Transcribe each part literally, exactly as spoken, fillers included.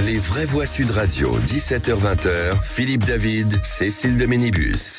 Les vraies voix Sud Radio, dix-sept heures vingt, Philippe David, Cécile de Ménibus.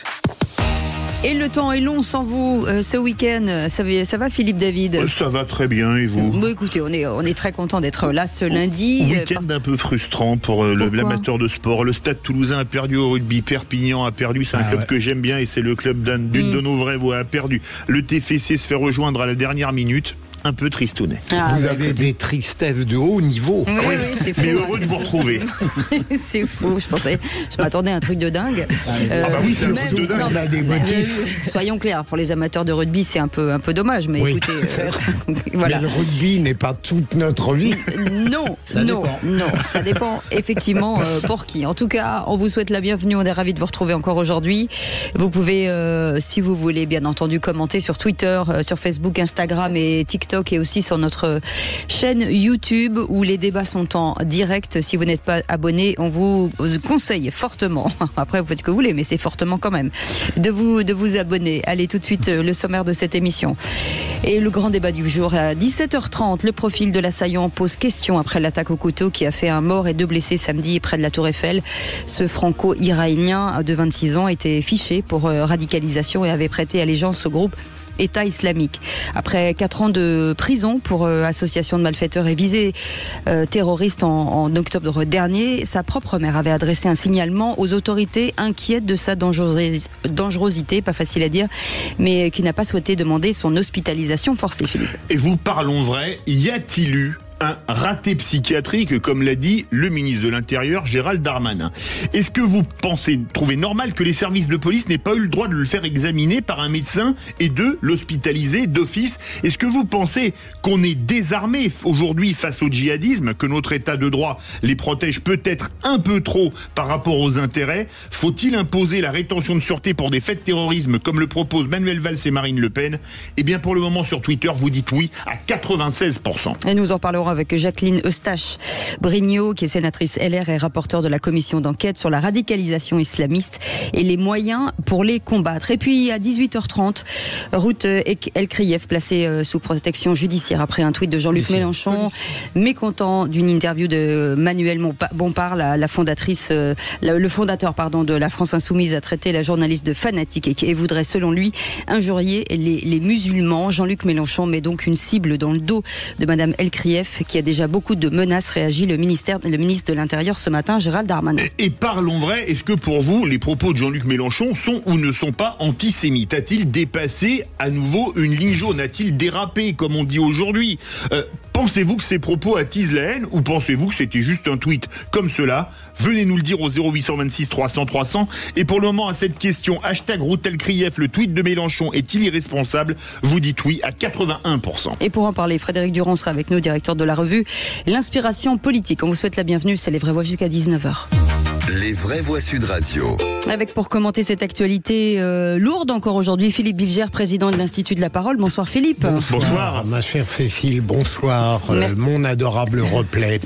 Et le temps est long sans vous euh, ce week-end. Ça va, ça va Philippe David? Ça va très bien, et vous? Bon, écoutez, on est, on est très content d'être là ce lundi. Week-end un peu frustrant pour euh, le, l'amateur de sport. Le Stade Toulousain a perdu au rugby, Perpignan a perdu, c'est un ah club ouais. que j'aime bien et c'est le club d'un, d'une mm. de nos vraies voix a perdu. Le T F C se fait rejoindre à la dernière minute. Un peu tristounet. Ah, vous bah, avez écoute... des tristesses de haut niveau. Oui, oui, c'est faux. Mais heureux de vous retrouver. C'est faux. Je pensais, je m'attendais à un truc de dingue. Ah, euh, ah bah oui, c'est un truc de dingue. On a des motifs. Soyons clairs, pour les amateurs de rugby, c'est un peu, un peu dommage. Mais oui, écoutez, euh, voilà. Mais le rugby n'est pas toute notre vie. Non, ça non, dépend. non. Ça dépend effectivement euh, pour qui. En tout cas, on vous souhaite la bienvenue. On est ravis de vous retrouver encore aujourd'hui. Vous pouvez, euh, si vous voulez, bien entendu, commenter sur Twitter, euh, sur Facebook, Instagram et TikTok, et aussi sur notre Notre chaîne YouTube où les débats sont en direct. Si vous n'êtes pas abonné, on vous conseille fortement, après vous faites ce que vous voulez, mais c'est fortement quand même, de vous, de vous abonner. Allez, tout de suite, le sommaire de cette émission. Et le grand débat du jour à dix-sept heures trente, le profil de l'assaillant pose question après l'attaque au couteau qui a fait un mort et deux blessés samedi près de la Tour Eiffel. Ce franco-iranien de vingt-six ans était fiché pour radicalisation et avait prêté allégeance au groupe État islamique. Après quatre ans de prison pour euh, association de malfaiteurs et visée euh, terroriste en, en octobre dernier, sa propre mère avait adressé un signalement aux autorités inquiètes de sa dangeros- dangerosité, pas facile à dire, mais qui n'a pas souhaité demander son hospitalisation forcée, Philippe. Et vous, parlons vrai, y a-t-il eu un raté psychiatrique, comme l'a dit le ministre de l'Intérieur, Gérald Darmanin? Est-ce que vous pensez, trouvez normal que les services de police n'aient pas eu le droit de le faire examiner par un médecin et de l'hospitaliser d'office? Est-ce que vous pensez qu'on est désarmé aujourd'hui face au djihadisme, que notre état de droit les protège peut-être un peu trop par rapport aux intérêts? Faut-il imposer la rétention de sûreté pour des faits de terrorisme comme le proposent Manuel Valls et Marine Le Pen? Eh bien, pour le moment, sur Twitter, vous dites oui à quatre-vingt-seize pour cent. Et nous en parlerons avec Jacqueline Eustache-Brignot, qui est sénatrice L R et rapporteure de la commission d'enquête sur la radicalisation islamiste et les moyens pour les combattre. Et puis à dix-huit heures trente, Ruth Elkrief, placée sous protection judiciaire après un tweet de Jean-Luc Mélenchon, mécontent d'une interview de Manuel Bompard, la, la fondatrice, la, le fondateur pardon, de la France Insoumise, a traité la journaliste de fanatique et, et voudrait selon lui injurier les, les musulmans. Jean-Luc Mélenchon met donc une cible dans le dos de Madame Elkrief, qui a déjà beaucoup de menaces, réagit le, ministère, le ministre de l'Intérieur ce matin, Gérald Darmanin. Et, et parlons vrai, est-ce que pour vous, les propos de Jean-Luc Mélenchon sont ou ne sont pas antisémites? A-t-il dépassé à nouveau une ligne jaune? A-t-il dérapé, comme on dit aujourd'hui? euh, Pensez-vous que ces propos attisent la haine ou pensez-vous que c'était juste un tweet comme cela? Venez nous le dire au zéro huit cent vingt-six trois cents trois cents. Et pour le moment, à cette question, hashtag Ruth Elkrief, le tweet de Mélenchon est-il irresponsable? Vous dites oui à quatre-vingt-un pour cent. Et pour en parler, Frédéric Durand sera avec nous, directeur de la revue L'Inspiration politique. On vous souhaite la bienvenue, c'est Les Vraies Voix jusqu'à dix-neuf heures. Les Vraies Voix Sud Radio. Avec pour commenter cette actualité euh, lourde encore aujourd'hui, Philippe Bilger, président de l'Institut de la Parole. Bonsoir Philippe. Bonsoir. Bonsoir. Ma chère Cécile, bonsoir. Euh, mon adorable replay.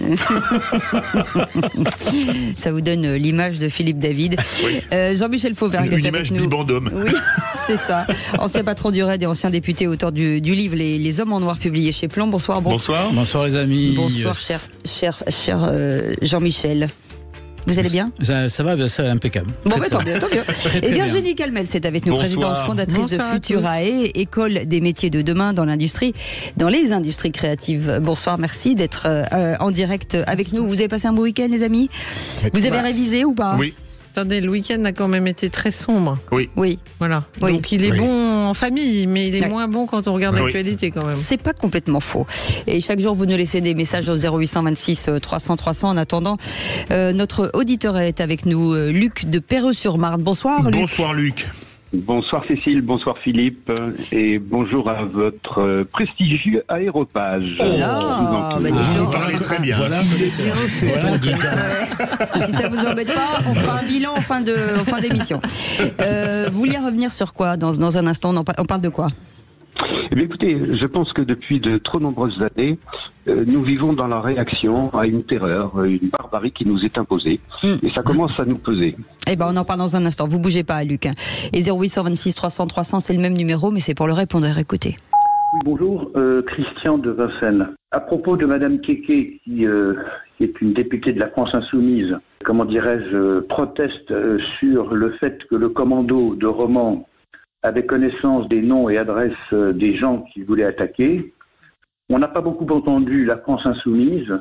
Ça vous donne l'image de Philippe David. Oui. Euh, Jean-Michel Fauvergue est avec nous. Une image bibendum. Oui, c'est ça. Ancien patron du R A D et ancien député, auteur du, du livre les, les Hommes en Noir, publié chez Plomb. Bonsoir. Bon. Bonsoir. Bonsoir les amis. Bonsoir cher, cher, cher euh, Jean-Michel. Vous allez bien? Ça, ça va, c'est impeccable. Bon, bah, tant mieux, tant mieux. Et Virginie Calmel, c'est avec nous, Bonsoir. présidente fondatrice Bonsoir de Futurae, école des métiers de demain dans l'industrie, dans les industries créatives. Bonsoir, merci d'être euh, en direct avec nous. Vous avez passé un beau week-end, les amis? Vous avez révisé ou pas? Oui. Attendez, le week-end a quand même été très sombre. Oui. Oui. Voilà. Oui. Donc il est oui. bon en famille, mais il est Ouais. moins bon quand on regarde Oui. l'actualité quand même. C'est pas complètement faux. Et chaque jour, vous nous laissez des messages au zéro huit cent vingt-six trois cents trois cents. En attendant, euh, notre auditeur est avec nous, euh, Luc de Perreux-sur-Marne. Bonsoir, Luc. Bonsoir Luc. Bonsoir Cécile, bonsoir Philippe et bonjour à votre euh, prestigieux aéropage. Oh, Je vous ah, en bah, prie. dis Vous donc. parlez très bien. Voilà, C'est voilà. Ouais. Si ça vous embête pas, on fera un bilan en fin de, en fin d'émission. Euh, vous vouliez revenir sur quoi dans, dans un instant? On, en parle, on parle de quoi? Eh bien, écoutez, je pense que depuis de trop nombreuses années, euh, nous vivons dans la réaction à une terreur, une barbarie qui nous est imposée. Mm. Et ça commence à nous peser. Eh ben, on en parle dans un instant. Vous bougez pas, Luc. Et zéro huit cent vingt-six trois cents trois cents, c'est le même numéro, mais c'est pour le répondeur. Écoutez. Oui, bonjour, euh, Christian de Vincennes. À propos de Madame Kéké, qui, euh, qui est une députée de la France Insoumise, comment dirais-je, euh, proteste euh, sur le fait que le commando de Romans avait connaissance des noms et adresses euh, des gens qu'il voulait attaquer. On n'a pas beaucoup entendu la France Insoumise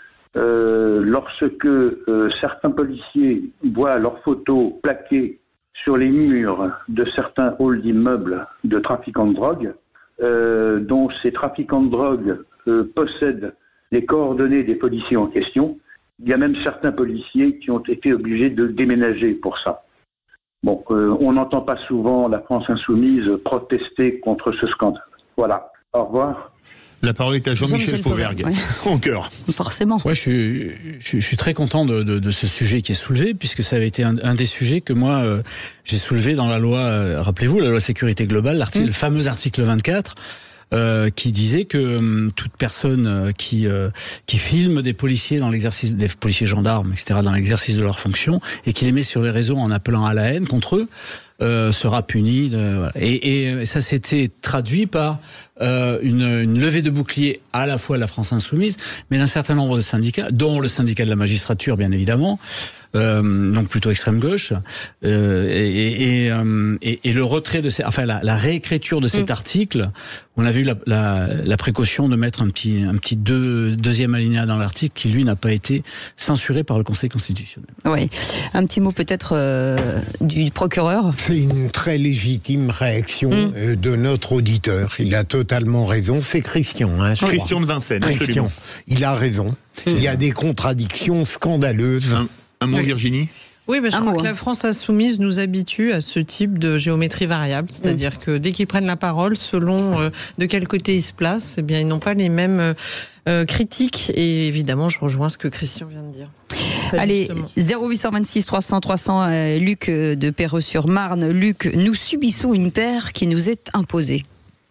euh, lorsque euh, certains policiers voient leurs photos plaquées sur les murs de certains halls d'immeubles de trafiquants de drogue, euh, dont ces trafiquants de drogue euh, possèdent les coordonnées des policiers en question. Il y a même certains policiers qui ont été obligés de déménager pour ça. Bon, euh, on n'entend pas souvent la France Insoumise protester contre ce scandale. Voilà. Au revoir. La parole est à Jean-Michel Jean-Michel Fauvergue. Ouais. En cœur. Forcément. Ouais, je suis, je, je suis très content de, de, de ce sujet qui est soulevé, puisque ça avait été un, un des sujets que moi euh, j'ai soulevé dans la loi, euh, rappelez-vous, la loi sécurité globale, l'article, mmh. le fameux article vingt-quatre, euh, qui disait que euh, toute personne euh, qui euh, qui filme des policiers dans l'exercice, des policiers gendarmes, et cetera, dans l'exercice de leurs fonctions, et qui les met sur les réseaux en appelant à la haine contre eux, Euh, sera puni. De, voilà. et, et ça s'était traduit par euh, une, une levée de bouclier à la fois de la France Insoumise, mais d'un certain nombre de syndicats, dont le syndicat de la magistrature, bien évidemment, euh, donc plutôt extrême gauche, euh, et, et, et, et le retrait de ces, enfin la, la réécriture de cet mmh. article. On avait eu la, la, la précaution de mettre un petit, un petit deux, deuxième alinéa dans l'article qui, lui, n'a pas été censuré par le Conseil constitutionnel. Oui. Un petit mot peut-être euh, du procureur. C'est une très légitime réaction mmh. euh, de notre auditeur. Il a totalement raison. C'est Christian. Hein, je Christian crois. de Vincennes. Christian. Il a raison. Mmh. Il y a des contradictions scandaleuses. Un, un mot, oui. Virginie ? Oui, mais je un crois mot, que hein. la France Insoumise nous habitue à ce type de géométrie variable, c'est-à-dire mmh. que dès qu'ils prennent la parole, selon euh, de quel côté ils se placent, eh bien, ils n'ont pas les mêmes euh, critiques. Et évidemment, je rejoins ce que Christian vient de dire. Très Allez, justement. zéro huit vingt-six trois cents trois cents, euh, Luc de Perreux-sur-Marne. Luc, nous subissons une paire qui nous est imposée.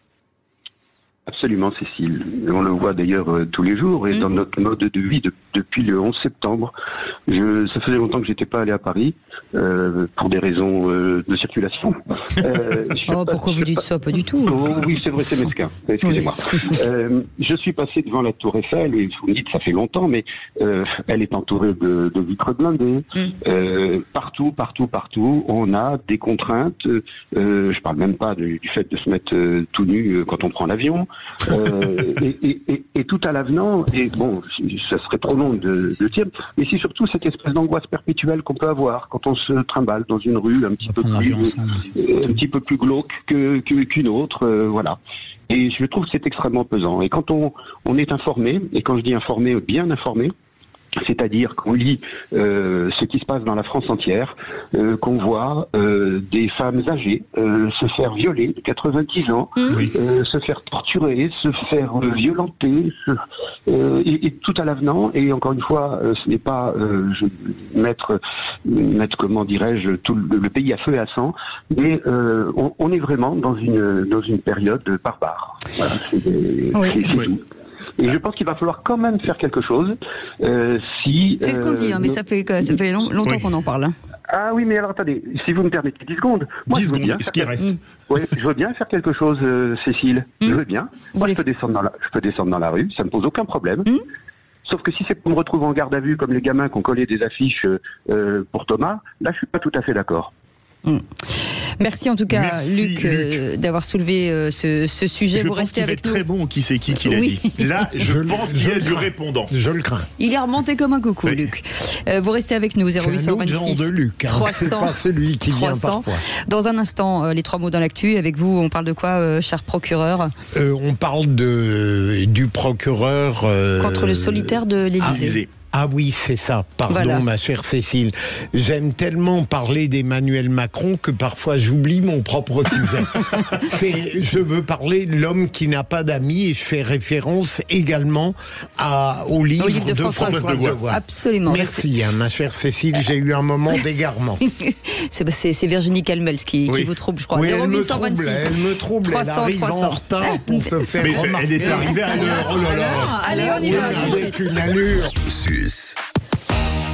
Absolument, Cécile. On le voit d'ailleurs euh, tous les jours et mmh. dans notre mode de vie de, depuis le onze septembre. Je, ça faisait longtemps que j'étais pas allé à Paris euh, pour des raisons euh, de circulation. Euh, oh, pas, pourquoi vous dites pas... ça? Pas du tout. Oh, oui, c'est vrai, c'est mesquin. Excusez-moi. Oui. euh, je suis passé devant la Tour Eiffel et vous me dites ça fait longtemps, mais euh, elle est entourée de, de vitres blindées. Mmh. Euh, partout, partout, partout, on a des contraintes. Euh, je parle même pas de, du fait de se mettre euh, tout nu euh, quand on prend l'avion. Euh, et, et, et, et tout à l'avenant, et bon, ça serait trop long de, de dire, mais c'est surtout cette espèce d'angoisse perpétuelle qu'on peut avoir quand on se trimballe dans une rue un petit peu plus, euh, un petit peu plus glauque que, que, qu'une autre, euh, voilà. Et je trouve que c'est extrêmement pesant. Et quand on, on est informé, et quand je dis informé, bien informé, c'est-à-dire qu'on lit euh, ce qui se passe dans la France entière, euh, qu'on voit euh, des femmes âgées euh, se faire violer de quatre-vingt-dix ans, mmh. euh, se faire torturer, se faire euh, violenter, se, euh, et, et tout à l'avenant. Et encore une fois, euh, ce n'est pas euh, je, mettre, mettre, comment dirais-je, tout le, le pays à feu et à sang, mais euh, on, on est vraiment dans une dans une période barbare. Voilà, c'est, oui. c'est, c'est tout. Et je pense qu'il va falloir quand même faire quelque chose. Euh, si, c'est ce qu'on dit, hein, mais ça fait, ça fait long, longtemps oui. qu'on en parle. Hein. Ah oui, mais alors attendez, si vous me permettez dix secondes. Moi, dix je veux secondes, bien ce qui reste. Mmh. Oui, je veux bien faire quelque chose, euh, Cécile. Mmh. Je veux bien. Moi, je peux, descendre dans la, je peux descendre dans la rue, ça ne me pose aucun problème. Mmh. Sauf que si c'est pour me retrouver en garde à vue comme les gamins qui ont collé des affiches euh, pour Thomas, là, je suis pas tout à fait d'accord. Mmh. Merci en tout cas, Merci, Luc, euh, Luc. d'avoir soulevé euh, ce, ce sujet. Je Vous pense restez qu'il avec va nous. être très bon, qui c'est qui qui l'a oui. dit. Là, je, je pense qu'il y a du crains. répondant. Je le crains. Il est remonté comme un coucou, oui. Luc. Euh, vous restez avec nous, zéro huit vingt-six genre de Luc, hein. trois cents, c'est pas celui qui trois cents. Vient parfois. Dans un instant, euh, les trois mots dans l'actu. Avec vous, on parle de quoi, euh, cher procureur euh, On parle de, du procureur... Euh, Contre le solitaire de l'Élysée. Ah, Ah oui, c'est ça. Pardon, voilà. ma chère Cécile. J'aime tellement parler d'Emmanuel Macron que parfois j'oublie mon propre sujet. c'est, je veux parler de l'homme qui n'a pas d'amis et je fais référence également à, au livre, au livre de, de François, François Devoix. Absolument. Merci, hein, ma chère Cécile. J'ai eu un moment d'égarement. c'est, c'est, c'est Virginie Calmels qui, oui. qui vous trouble, je crois. Oui, zéro huit elle, me trouble, elle me trouble. trois cents, elle arrive trois cents. en retard pour se faire Mais remarquer. elle est arrivée à l'heure. Oh là là. Allez, on y va. Avec une allure.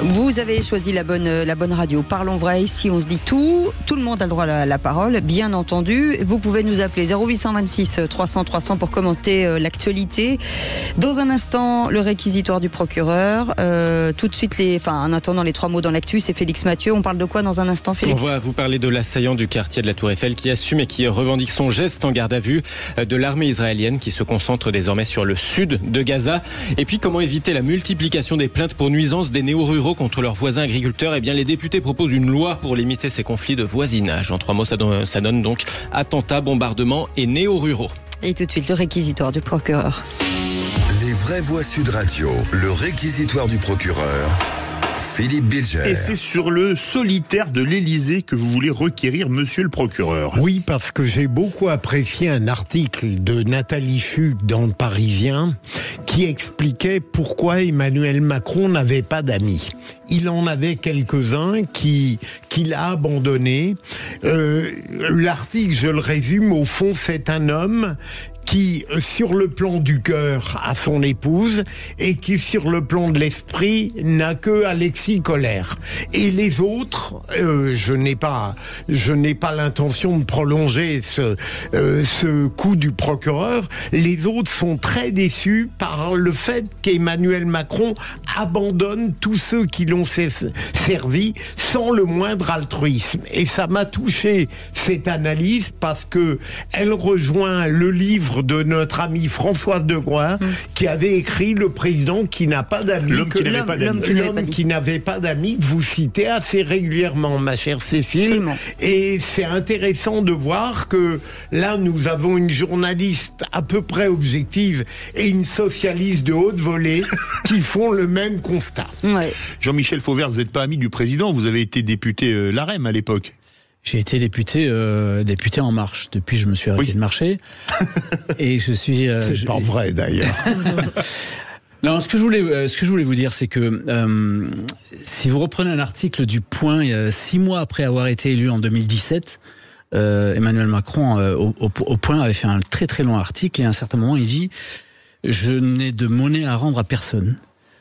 Vous avez choisi la bonne, la bonne radio. Parlons vrai, ici on se dit tout. Tout le monde a le droit à la, la parole, bien entendu. Vous pouvez nous appeler zéro huit cent vingt-six trois cents trois cents pour commenter euh, l'actualité. Dans un instant, le réquisitoire du procureur. Euh, tout de suite, les, enfin, en attendant les trois mots dans l'actu, c'est Félix Mathieu. On parle de quoi dans un instant, Félix? On va vous parler de l'assaillant du quartier de la Tour Eiffel qui assume et qui revendique son geste en garde à vue, de l'armée israélienne qui se concentre désormais sur le sud de Gaza. Et puis, comment éviter la multiplication des plaintes pour nuisance des néo-ruraux contre leurs voisins agriculteurs? Eh bien, les députés proposent une loi pour limiter ces conflits de voisinage. En trois mots, ça donne, ça donne donc attentats, bombardements et néo-ruraux. Et tout de suite, le réquisitoire du procureur. Les vraies voix Sud Radio, le réquisitoire du procureur. Philippe Bilger. Et c'est sur le solitaire de l'Élysée que vous voulez requérir monsieur le procureur. Oui, parce que j'ai beaucoup apprécié un article de Nathalie Chuc dans le Parisien qui expliquait pourquoi Emmanuel Macron n'avait pas d'amis. Il en avait quelques-uns qui qu'il a abandonnés. Euh, l'article, je le résume, au fond, c'est un homme qui, sur le plan du cœur, a son épouse, et qui, sur le plan de l'esprit, n'a que Alexis Colère. Et les autres, euh, je n'ai pas, je n'ai pas l'intention de prolonger ce, euh, ce coup du procureur. Les autres sont très déçus par le fait qu'Emmanuel Macron abandonne tous ceux qui l'ont servi sans le moindre altruisme. Et ça m'a touché, cette analyse, parce que elle rejoint le livre de notre ami Françoise Degoin, mmh. qui avait écrit Le président qui n'a pas d'amis. L'homme qui n'avait pas d'amis. L'homme qui n'avait pas d'amis, que vous citez assez régulièrement, ma chère Cécile. Absolument. Et c'est intéressant de voir que là, nous avons une journaliste à peu près objective et une socialiste de haute volée qui font le même constat. Ouais. Jean-Michel Fauvert, vous n'êtes pas ami du président, vous avez été député euh, LaREM à l'époque. J'ai été député, euh, député En Marche. Depuis, je me suis arrêté oui. de marcher. Et je suis. Euh, c'est je... pas vrai d'ailleurs. Non, ce que je voulais, ce que je voulais vous dire, c'est que euh, si vous reprenez un article du Point, il y a six mois après avoir été élu en deux mille dix-sept, euh, Emmanuel Macron euh, au, au, au Point avait fait un très très long article et à un certain moment il dit « Je n'ai de monnaie à rendre à personne ».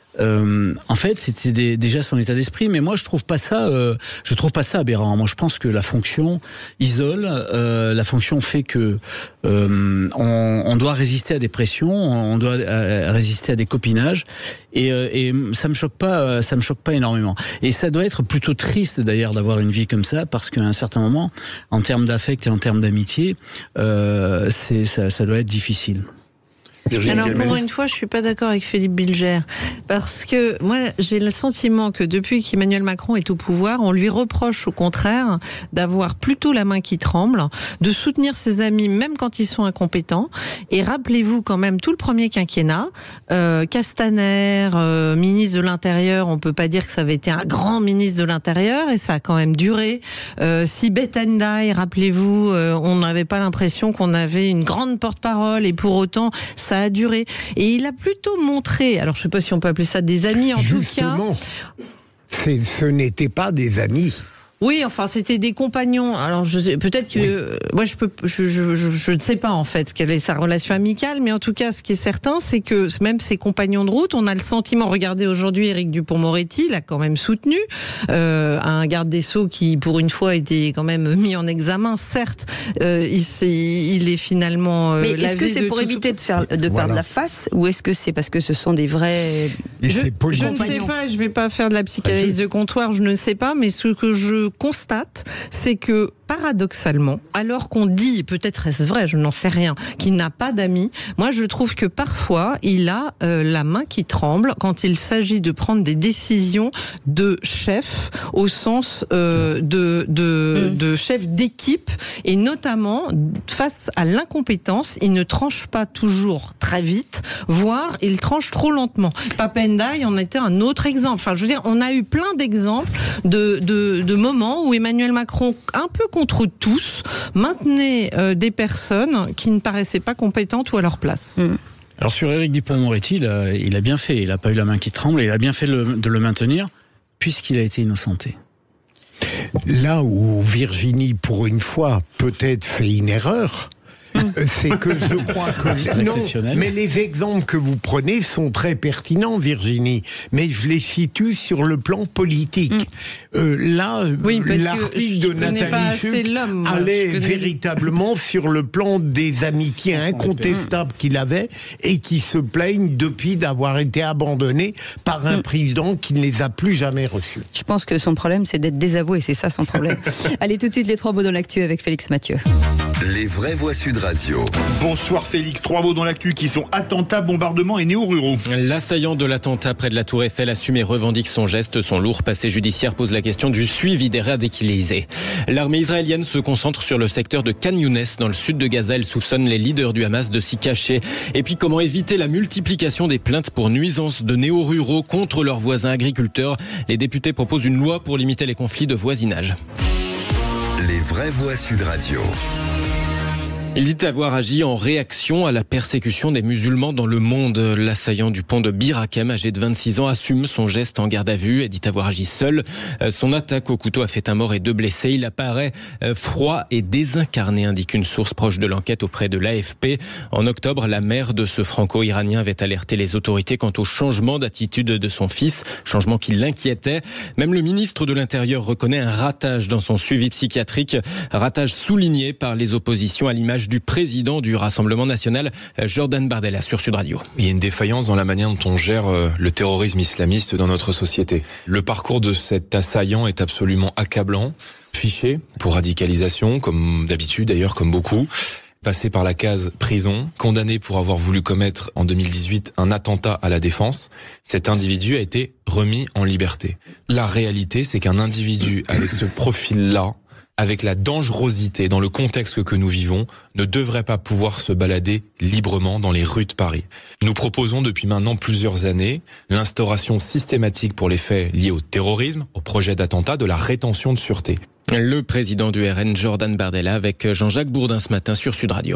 Euh, en fait, c'était des, déjà son état d'esprit, mais moi je trouve pas ça, euh, je trouve pas ça aberrant. Moi, je pense que la fonction isole, euh, la fonction fait que euh, on, on doit résister à des pressions, on doit euh, résister à des copinages, et, euh, et ça me choque pas, ça me choque pas énormément. Et ça doit être plutôt triste d'ailleurs d'avoir une vie comme ça, parce qu'à un certain moment, en termes d'affect et en termes d'amitié, euh, c'est ça, ça doit être difficile. Alors pour une fois, je suis pas d'accord avec Philippe Bilger, parce que moi j'ai le sentiment que depuis qu'Emmanuel Macron est au pouvoir, on lui reproche au contraire d'avoir plutôt la main qui tremble, de soutenir ses amis même quand ils sont incompétents. Et rappelez-vous quand même tout le premier quinquennat, euh, Castaner, euh, ministre de l'Intérieur, on peut pas dire que ça avait été un grand ministre de l'Intérieur, et ça a quand même duré. Euh, Sibeth Ndiaye, rappelez-vous, euh, on n'avait pas l'impression qu'on avait une grande porte-parole, et pour autant ça a duré. Et il a plutôt montré, alors je ne sais pas si on peut appeler ça des amis en Justement, tout cas. Ce n'étaient pas des amis. Oui, enfin, c'était des compagnons. Alors, je sais, peut-être que oui. euh, moi, je peux, je, je, je, je ne sais pas en fait quelle est sa relation amicale, mais en tout cas, ce qui est certain, c'est que même ses compagnons de route, on a le sentiment. Regardez aujourd'hui, Éric Dupond-Moretti l'a quand même soutenu, euh, un garde des Sceaux qui, pour une fois, était quand même mis en examen. Certes, euh, il, est, il est finalement. Euh, mais est-ce que c'est pour éviter ce... de faire, de perdre voilà. la face, ou est-ce que c'est parce que ce sont des vrais Et je, c'est je ne sais pas. Je ne vais pas faire de la psychanalyse de comptoir. Je ne sais pas, mais ce que je constate, c'est que paradoxalement, alors qu'on dit, peut-être est-ce vrai, je n'en sais rien, qu'il n'a pas d'amis, moi je trouve que parfois il a euh, la main qui tremble quand il s'agit de prendre des décisions de chef, au sens euh, de, de, mmh. de chef d'équipe, et notamment face à l'incompétence, il ne tranche pas toujours très vite, voire il tranche trop lentement. Papa Ndiaye en était un autre exemple. Enfin, je veux dire, on a eu plein d'exemples de, de, de moments où Emmanuel Macron, un peu contre tous, maintenait euh, des personnes qui ne paraissaient pas compétentes ou à leur place. Mmh. Alors sur Éric Dupond-Moretti, il a, il a bien fait, il n'a pas eu la main qui tremble, il a bien fait le, de le maintenir, puisqu'il a été innocenté. Là où Virginie, pour une fois, peut-être fait une erreur, C'est que je crois que C'est non, exceptionnel. mais les exemples que vous prenez sont très pertinents, Virginie. Mais je les situe sur le plan politique. Mm. Euh, là, oui, l'article de Nathalie Chuc allait connais... véritablement sur le plan des amitiés incontestables qu'il avait et qui se plaignent depuis d'avoir été abandonnés par un mm. président qui ne les a plus jamais reçus. Je pense que son problème, c'est d'être désavoué, c'est ça son problème. Allez, tout de suite, les trois mots dans l'actu avec Félix Mathieu. Les vraies voix Sud Radio. Bonsoir Félix, trois mots dans l'actu qui sont attentats, bombardements et néo-ruraux. L'assaillant de l'attentat près de la Tour Eiffel assume et revendique son geste. Son lourd passé judiciaire pose la question du suivi des radicalisés. L'armée israélienne se concentre sur le secteur de Khan Younes dans le sud de Gaza. Elle soupçonne les leaders du Hamas de s'y cacher. Et puis comment éviter la multiplication des plaintes pour nuisances de néo-ruraux contre leurs voisins agriculteurs. Les députés proposent une loi pour limiter les conflits de voisinage. Les vraies voix Sud Radio. Il dit avoir agi en réaction à la persécution des musulmans dans le monde. L'assaillant du pont de Bir Hakeim, âgé de vingt-six ans, assume son geste en garde à vue et dit avoir agi seul. Son attaque au couteau a fait un mort et deux blessés. Il apparaît froid et désincarné, indique une source proche de l'enquête auprès de l'A F P. En octobre, la mère de ce franco-iranien avait alerté les autorités quant au changement d'attitude de son fils, changement qui l'inquiétait. Même le ministre de l'Intérieur reconnaît un ratage dans son suivi psychiatrique, ratage souligné par les oppositions à l'image du président du Rassemblement national, Jordan Bardella, sur Sud Radio. Il y a une défaillance dans la manière dont on gère le terrorisme islamiste dans notre société. Le parcours de cet assaillant est absolument accablant. Fiché pour radicalisation, comme d'habitude d'ailleurs, comme beaucoup. Passé par la case prison, condamné pour avoir voulu commettre en deux mille dix-huit un attentat à la Défense, cet individu a été remis en liberté. La réalité, c'est qu'un individu avec ce profil-là, avec la dangerosité dans le contexte que nous vivons, ne devrait pas pouvoir se balader librement dans les rues de Paris. Nous proposons depuis maintenant plusieurs années l'instauration systématique pour les faits liés au terrorisme, au projet d'attentat, de la rétention de sûreté. Le président du R N, Jordan Bardella, avec Jean-Jacques Bourdin ce matin sur Sud Radio.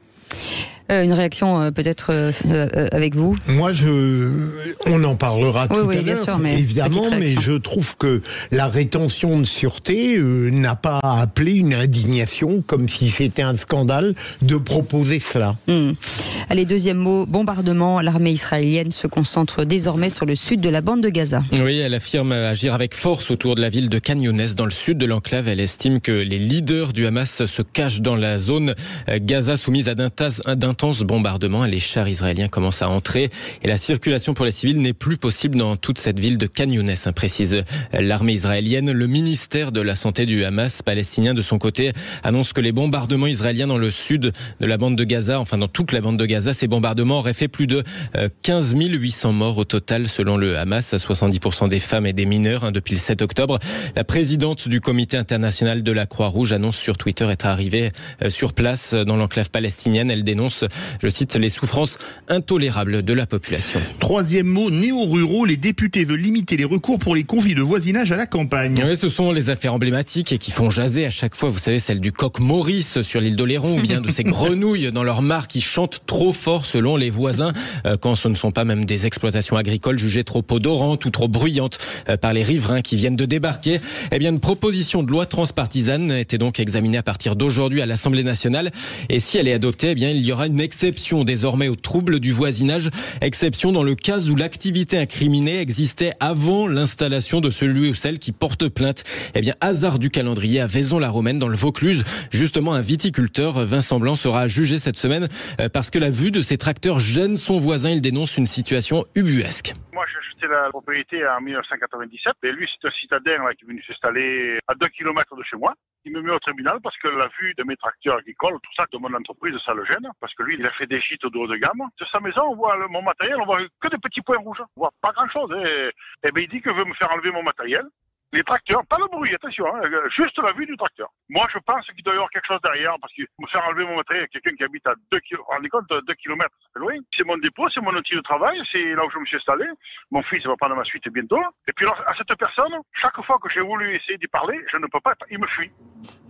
Euh, une réaction euh, peut-être euh, euh, avec vous. Moi, je, on en parlera tout oui, à oui, bien l'heure, sûr, mais évidemment, mais je trouve que la rétention de sûreté euh, n'a pas appelé une indignation, comme si c'était un scandale de proposer cela. Mmh. Allez, deuxième mot, bombardement. L'armée israélienne se concentre désormais sur le sud de la bande de Gaza. Oui, elle affirme agir avec force autour de la ville de Khan Younes, dans le sud de l'enclave. Elle estime que les leaders du Hamas se cachent dans la zone Gaza soumise à d'intenses bombardements. Les chars israéliens commencent à entrer et la circulation pour les civils n'est plus possible dans toute cette ville de Khan Younes, hein, précise l'armée israélienne. Le ministère de la Santé du Hamas palestinien, de son côté, annonce que les bombardements israéliens dans le sud de la bande de Gaza, enfin dans toute la bande de Gaza, ces bombardements auraient fait plus de quinze mille huit cents morts au total selon le Hamas, à soixante-dix pour cent des femmes et des mineurs, hein, depuis le sept octobre. La présidente du comité international de la Croix-Rouge annonce sur Twitter être arrivée sur place dans l'enclave palestinienne. Elle dénonce, je cite, les souffrances intolérables de la population. Troisième mot, néo-ruraux. Les députés veulent limiter les recours pour les conflits de voisinage à la campagne. Oui, ce sont les affaires emblématiques et qui font jaser à chaque fois. Vous savez, celle du coq Maurice sur l'île d'Oléron ou bien de ces grenouilles dans leur mare qui chantent trop fort selon les voisins, euh, quand ce ne sont pas même des exploitations agricoles jugées trop odorantes ou trop bruyantes euh, par les riverains qui viennent de débarquer. Eh bien, une proposition de loi transpartisane était donc examinée à partir d'aujourd'hui à l'Assemblée nationale. Et si elle est adoptée, eh bien, il y aura une exception désormais aux troubles du voisinage. Exception dans le cas où l'activité incriminée existait avant l'installation de celui ou celle qui porte plainte. Eh bien, hasard du calendrier, à Vaison-la-Romaine, dans le Vaucluse, justement, un viticulteur, Vincent Blanc, sera jugé cette semaine parce que la vue de ses tracteurs gêne son voisin. Il dénonce une situation ubuesque. Moi, j'ai acheté la propriété en mille neuf cent quatre-vingt-dix-sept et lui, c'est un citadin là, qui est venu s'installer à deux kilomètres de chez moi. Il me met au tribunal parce que la vue de mes tracteurs agricoles, tout ça, de mon entreprise, ça le gêne. Parce que lui, il a fait des gîtes au dos de gamme. De sa maison, on voit le, mon matériel, on voit que des petits points rouges. On voit pas grand-chose. Et, et bien, il dit qu'il veut me faire enlever mon matériel. Les tracteurs, pas le bruit, attention, hein, juste la vue du tracteur. Moi, je pense qu'il doit y avoir quelque chose derrière, parce que me faire enlever mon matériel à quelqu'un qui habite à deux kilomètres, rendez compte, deux kilomètres, c'est loin. C'est mon dépôt, c'est mon outil de travail, c'est là où je me suis installé. Mon fils va prendre ma suite bientôt. Et puis, alors, à cette personne, chaque fois que j'ai voulu essayer d'y parler, je ne peux pas, il me fuit.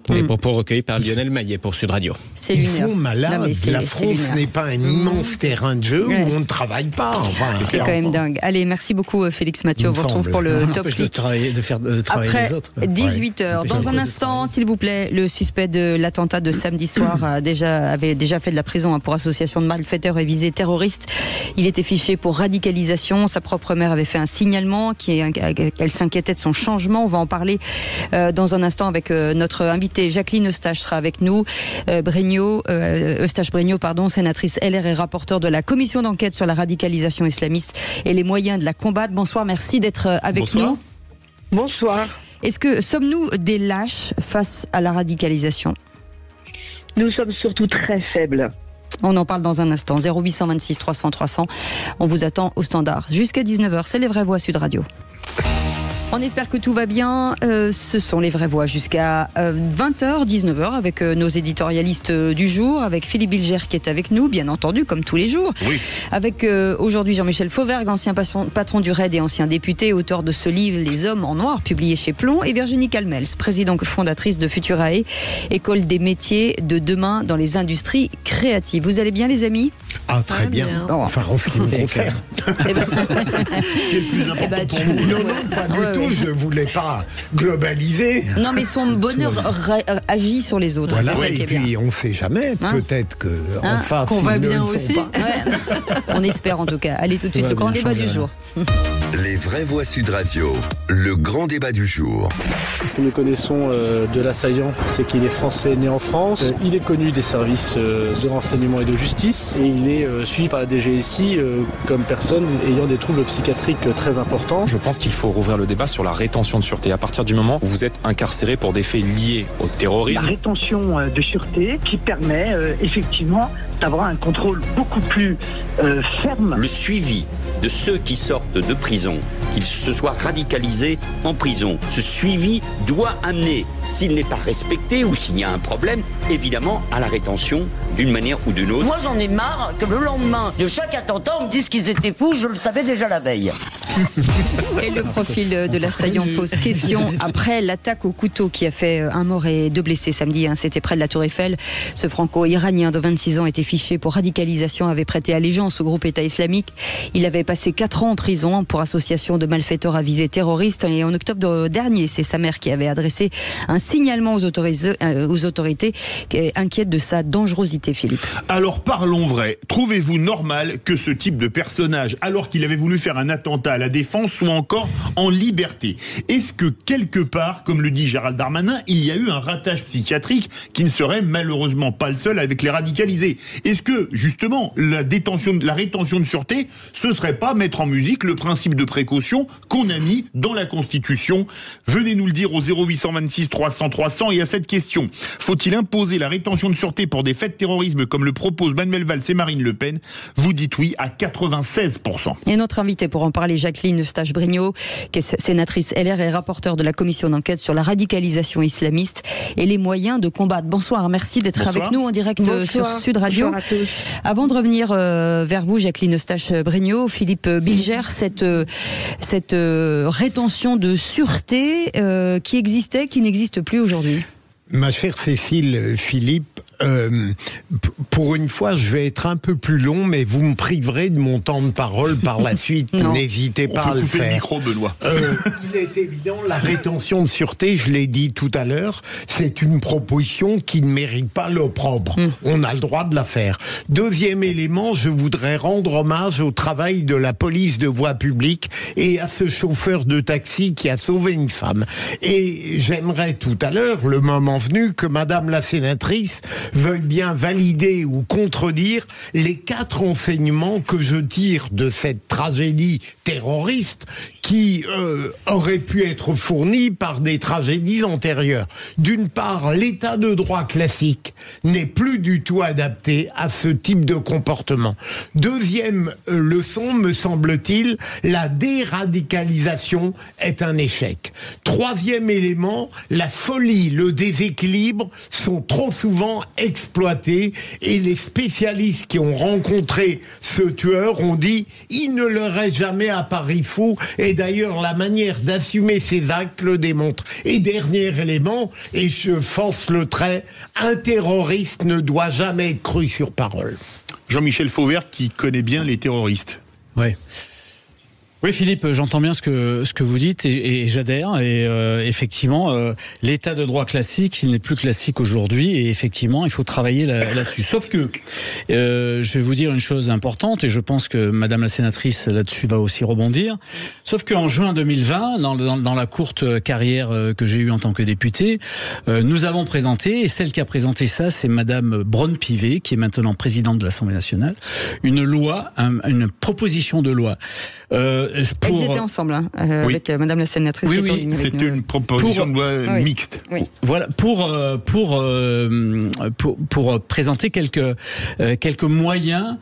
Des propos recueillis par Lionel Maillet pour Sud Radio. C'est Ils lunaire. font malade. Non, mais c'est- La c'est France lunaire. n'est pas un immense terrain de jeu Ouais. où on ne travaille pas. Enfin, C'est quand même dingue. Allez, merci beaucoup Félix Mathieu. Il On me vous retrouve semble. pour le On top empêche de clic. travailler, de faire de travailler Après les autres. quoi. dix-huit heures. Ouais. Dans Empêcher un les autres de instant, travailler. s'il vous plaît, le suspect de l'attentat de samedi soir a déjà, avait déjà fait de la prison hein, pour association de malfaiteurs et visée terroriste. Il était fiché pour radicalisation. Sa propre mère avait fait un signalement. Qui est, elle s'inquiétait de son changement. On va en parler euh, dans un instant avec euh, notre invitée Jacqueline Eustache sera avec nous. Euh, Bregnaud, euh, Eustache Bregnaud, pardon, sénatrice L R et rapporteur de la commission d'enquête sur la radicalisation islamiste et les moyens de la combattre. Bonsoir, merci d'être avec Bonsoir. nous. Bonsoir. Est-ce que sommes-nous des lâches face à la radicalisation ? Nous sommes surtout très faibles. On en parle dans un instant. zéro huit cent vingt-six trois cents trois cents. On vous attend au standard. Jusqu'à dix-neuf heures, c'est les vraies voix Sud Radio. On espère que tout va bien. Euh, ce sont les vraies voix jusqu'à euh, vingt heures, dix-neuf heures avec euh, nos éditorialistes euh, du jour, avec Philippe Bilger qui est avec nous, bien entendu, comme tous les jours. Oui. Avec euh, aujourd'hui Jean-Michel Fauvergue, ancien patron, patron du R A I D et ancien député, auteur de ce livre Les Hommes en Noir, publié chez Plomb, et Virginie Calmels, présidente fondatrice de Futurae, école des métiers de demain dans les industries créatives. Vous allez bien, les amis ? Ah, très Très bien. bien. Bon. Enfin, en ce qui me concerne. Eh ben, Ce qui est le plus important eh ben, pour tu- vous. Non, non, pas du Ouais, tout. ouais. Je voulais pas globaliser. Non, mais son bonheur ra- agit sur les autres. Voilà, c'est ça et qui est bien. puis on ne sait jamais. Hein Peut-être que Hein en face, Qu'on va ils ne bien le font aussi. pas. Ouais. On espère en tout cas. Allez tout de suite, va le grand bien, débat change du rien. jour. Les vraies voix Sud Radio, le grand débat du jour. Ce que nous connaissons euh, de l'assaillant, c'est qu'il est français né en France. Euh, il est connu des services euh, de renseignement et de justice. Et il est euh, suivi par la D G S I euh, comme personne ayant des troubles psychiatriques euh, très importants. Je pense qu'il faut rouvrir le débat sur la rétention de sûreté. À partir du moment où vous êtes incarcéré pour des faits liés au La terrorisme, rétention euh, de sûreté qui permet euh, effectivement d'avoir un contrôle beaucoup plus euh, ferme. Le suivi de ceux qui sortent de prison, qu'ils se soient radicalisés en prison. Ce suivi doit amener, s'il n'est pas respecté ou s'il y a un problème, évidemment à la rétention d'une manière ou d'une autre. Moi j'en ai marre que le lendemain de chaque attentat on me dise qu'ils étaient fous, je le savais déjà la veille. Et le profil de l'assaillant pose question après l'attaque au couteau qui a fait un mort et deux blessés samedi. Hein, c'était près de la Tour Eiffel. Ce franco-iranien de vingt-six ans était fiché pour radicalisation, avait prêté allégeance au groupe État islamique. Il avait passé quatre ans en prison pour association de malfaiteurs à visée terroriste. Et en octobre dernier, c'est sa mère qui avait adressé un signalement aux, autoris- euh, aux autorités qui est inquiète de sa dangerosité, Philippe. Alors parlons vrai. Trouvez-vous normal que ce type de personnage, alors qu'il avait voulu faire un attentat à la Défense, soit encore en liberté? Est-ce que quelque part, comme le dit Gérald Darmanin, il y a eu un ratage psychiatrique qui ne serait malheureusement pas le seul avec les radicalisés? Est-ce que justement la détention, la rétention de sûreté, ce serait pas mettre en musique le principe de précaution qu'on a mis dans la Constitution? Venez nous le dire au zéro huit cent vingt-six trois cents trois cents. Et à cette question, faut-il imposer la rétention de sûreté pour des faits de terrorisme comme le proposent Manuel Valls et Marine Le Pen? Vous dites oui à quatre-vingt-seize pour cent. Et notre invité pour en parler, Jacqueline Eustache-Bregnaud, qui est sénatrice L R et rapporteure de la commission d'enquête sur la radicalisation islamiste et les moyens de combattre. Bonsoir, merci d'être Bonsoir. avec nous en direct euh, sur Bonsoir. Sud Radio. Bonsoir à tous. Avant de revenir euh, vers vous, Jacqueline Eustache-Bregnaud, Philippe Bilger, cette, euh, cette euh, rétention de sûreté euh, qui existait, qui n'existe plus aujourd'hui. Ma chère Cécile, Philippe, euh, p- pour une fois, je vais être un peu plus long, mais vous me priverez de mon temps de parole par la suite. Non. N'hésitez On pas à peut le couper le faire. micro, Benoît. Euh, il est évident, la rétention de sûreté, je l'ai dit tout à l'heure, c'est une proposition qui ne mérite pas l'opprobre. Mm. On a le droit de la faire. Deuxième élément, je voudrais rendre hommage au travail de la police de voie publique et à ce chauffeur de taxi qui a sauvé une femme. Et j'aimerais tout à l'heure, le moment venu, que Madame la sénatrice veuille bien valider ou contredire les quatre enseignements que je tire de cette tragédie terroriste qui euh, aurait pu être fournie par des tragédies antérieures. D'une part, l'état de droit classique n'est plus du tout adapté à ce type de comportement. Deuxième euh, leçon, me semble-t-il, la déradicalisation est un échec. Troisième élément, la folie, le déséquilibre sont trop souvent exploités et les spécialistes qui ont rencontré ce tueur ont dit il ne leur est jamais apparu fou et Et d'ailleurs, la manière d'assumer ces actes le démontre. Et dernier élément, et je force le trait, un terroriste ne doit jamais être cru sur parole. Jean-Michel Fauvert qui connaît bien les terroristes. Ouais. Oui, Philippe, j'entends bien ce que ce que vous dites et, et j'adhère. Et euh, effectivement, euh, l'état de droit classique, il n'est plus classique aujourd'hui. Et effectivement, il faut travailler là, là-dessus. Sauf que euh, je vais vous dire une chose importante, et je pense que Madame la sénatrice là-dessus va aussi rebondir. Sauf qu'en juin deux mille vingt, dans, dans, dans la courte carrière que j'ai eue en tant que député, euh, nous avons présenté, et celle qui a présenté ça, c'est Madame Braun-Pivet, qui est maintenant présidente de l'Assemblée nationale, une loi, un, une proposition de loi. Euh, Pour... Elles étaient ensemble, hein, euh, oui. avec euh, Madame la sénatrice. Oui, qui est en oui, ligne avec c'était nous. une proposition pour... de loi oui. mixte. Oui. Voilà, pour euh, pour, euh, pour pour présenter quelques euh, quelques moyens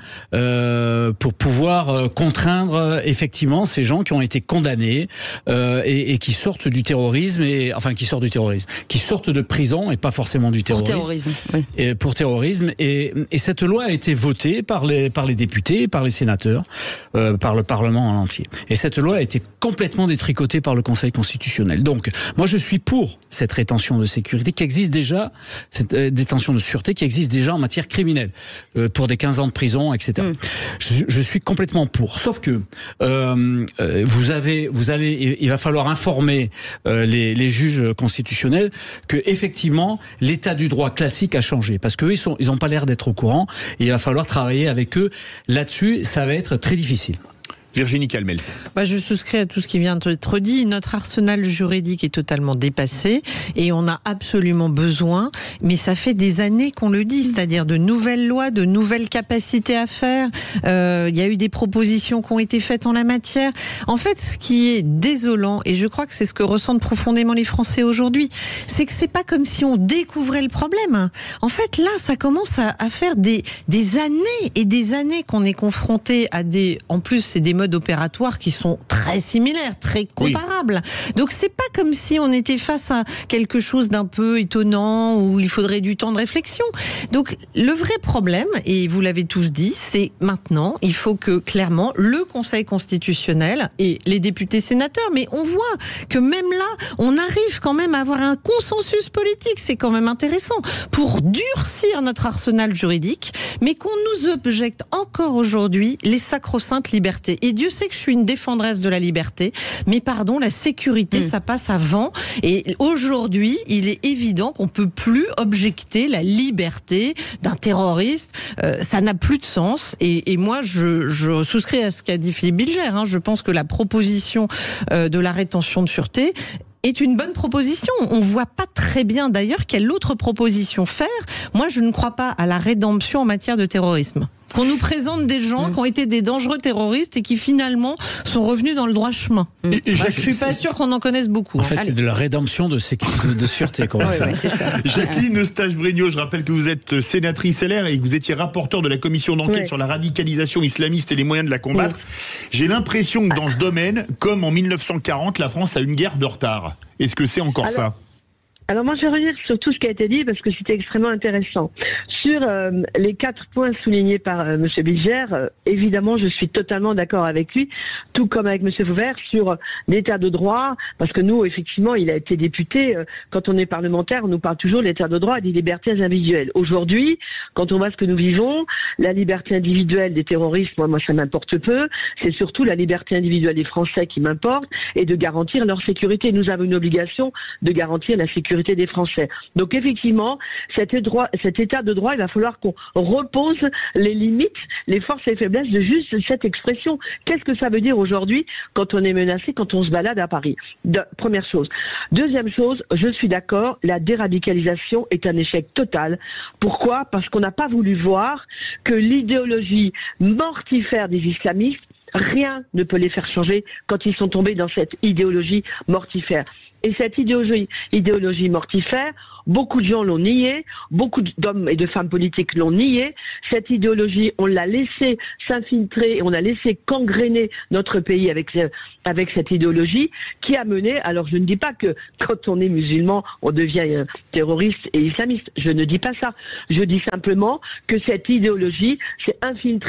euh, pour pouvoir euh, contraindre euh, effectivement ces gens qui ont été condamnés euh, et, et qui sortent du terrorisme et enfin qui sortent du terrorisme, qui sortent de prison et pas forcément du terrorisme. Pour terrorisme. Oui. Et pour terrorisme et, et cette loi a été votée par les par les députés, par les sénateurs, euh, par le Parlement en entier. Et cette loi a été complètement détricotée par le Conseil constitutionnel. Donc, moi, je suis pour cette rétention de sécurité qui existe déjà, cette euh, détention de sûreté qui existe déjà en matière criminelle, euh, pour des quinze ans de prison, et cetera. Mm. Je, je suis complètement pour. Sauf que euh, euh, vous avez, vous allez, il va falloir informer euh, les, les juges constitutionnels que effectivement l'état du droit classique a changé, parce qu'eux ils sont, ils n'ont pas l'air d'être au courant. Et il va falloir travailler avec eux là-dessus. Ça va être très difficile. Virginie Calmels. Bah, je souscris à tout ce qui vient d'être dit. Notre arsenal juridique est totalement dépassé et on a absolument besoin, mais ça fait des années qu'on le dit, c'est-à-dire de nouvelles lois, de nouvelles capacités à faire. Euh, il y a eu des propositions qui ont été faites en la matière. En fait, ce qui est désolant, et je crois que c'est ce que ressentent profondément les Français aujourd'hui, c'est que c'est pas comme si on découvrait le problème. En fait, là, ça commence à, à faire des, des années et des années qu'on est confronté à des, en plus, c'est des modes opératoires qui sont très similaires, très comparables. Oui. Donc c'est pas comme si on était face à quelque chose d'un peu étonnant où il faudrait du temps de réflexion. Donc le vrai problème, et vous l'avez tous dit, c'est maintenant, il faut que clairement le Conseil constitutionnel et les députés sénateurs, mais on voit que même là, on arrive quand même à avoir un consensus politique, c'est quand même intéressant, pour durcir notre arsenal juridique, mais qu'on nous objecte encore aujourd'hui les sacro-saintes libertés. Et Dieu sait que je suis une défendresse de la liberté, mais pardon, la sécurité, mmh. ça passe avant. Et aujourd'hui, il est évident qu'on peut plus objecter la liberté d'un terroriste. Euh, ça n'a plus de sens. Et, et moi, je, je souscris à ce qu'a dit Philippe Bilger. Hein. Je pense que la proposition euh, de la rétention de sûreté est une bonne proposition. On voit pas très bien d'ailleurs quelle autre proposition faire. Moi, je ne crois pas à la rédemption en matière de terrorisme. Qu'on nous présente des gens mmh. qui ont été des dangereux terroristes et qui finalement sont revenus dans le droit chemin. Mmh. Et, et bah, je suis pas sûr qu'on en connaisse beaucoup. En fait, Allez. c'est de la rédemption de, sécurité, de sûreté qu'on va oui, faire. Oui, c'est ça. Jacqueline Eustache-Bregnaud, je rappelle que vous êtes sénatrice L R et que vous étiez rapporteur de la commission d'enquête oui. sur la radicalisation islamiste et les moyens de la combattre. Oui. J'ai l'impression que dans ce domaine, comme en mille neuf cent quarante, la France a une guerre de retard. Est-ce que c'est encore Alors... ça ? Alors moi je vais revenir sur tout ce qui a été dit parce que c'était extrêmement intéressant. Sur euh, les quatre points soulignés par euh, Monsieur Bilger, euh, évidemment je suis totalement d'accord avec lui, tout comme avec Monsieur Fauvert sur euh, l'état de droit, parce que nous effectivement il a été député, euh, quand on est parlementaire on nous parle toujours de l'état de droit et des libertés individuelles. Aujourd'hui, quand on voit ce que nous vivons, la liberté individuelle des terroristes, moi, moi ça m'importe peu, c'est surtout la liberté individuelle des Français qui m'importe et de garantir leur sécurité. Nous avons une obligation de garantir la sécurité des Français. Donc effectivement, cet, droit, cet état de droit, il va falloir qu'on repose les limites, les forces et faiblesses de juste cette expression. Qu'est-ce que ça veut dire aujourd'hui quand on est menacé, quand on se balade à Paris? de, Première chose. Deuxième chose, je suis d'accord, la déradicalisation est un échec total. Pourquoi? Parce qu'on n'a pas voulu voir que l'idéologie mortifère des islamistes, rien ne peut les faire changer quand ils sont tombés dans cette idéologie mortifère. Et cette idéologie, idéologie mortifère, beaucoup de gens l'ont nié, beaucoup d'hommes et de femmes politiques l'ont nié. Cette idéologie, on l'a laissé s'infiltrer et on a laissé gangréner notre pays avec, avec cette idéologie qui a mené, alors je ne dis pas que quand on est musulman, on devient terroriste et islamiste. Je ne dis pas ça. Je dis simplement que cette idéologie s'est infiltrée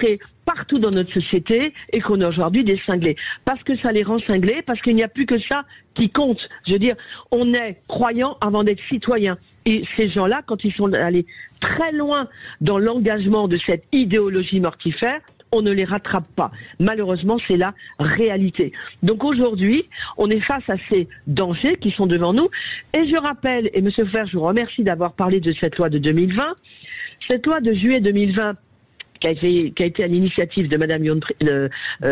partout dans notre société et qu'on a aujourd'hui des cinglés. Parce que ça les rend cinglés, parce qu'il n'y a plus que ça qui compte. Je veux dire, on est croyant avant d'être citoyen. Et ces gens-là, quand ils sont allés très loin dans l'engagement de cette idéologie mortifère, on ne les rattrape pas. Malheureusement, c'est la réalité. Donc aujourd'hui, on est face à ces dangers qui sont devant nous. Et je rappelle, et Monsieur Fer, je vous remercie d'avoir parlé de cette loi de deux mille vingt. Cette loi de juillet deux mille vingt, qui a été, qui a été à l'initiative de Madame Yon euh,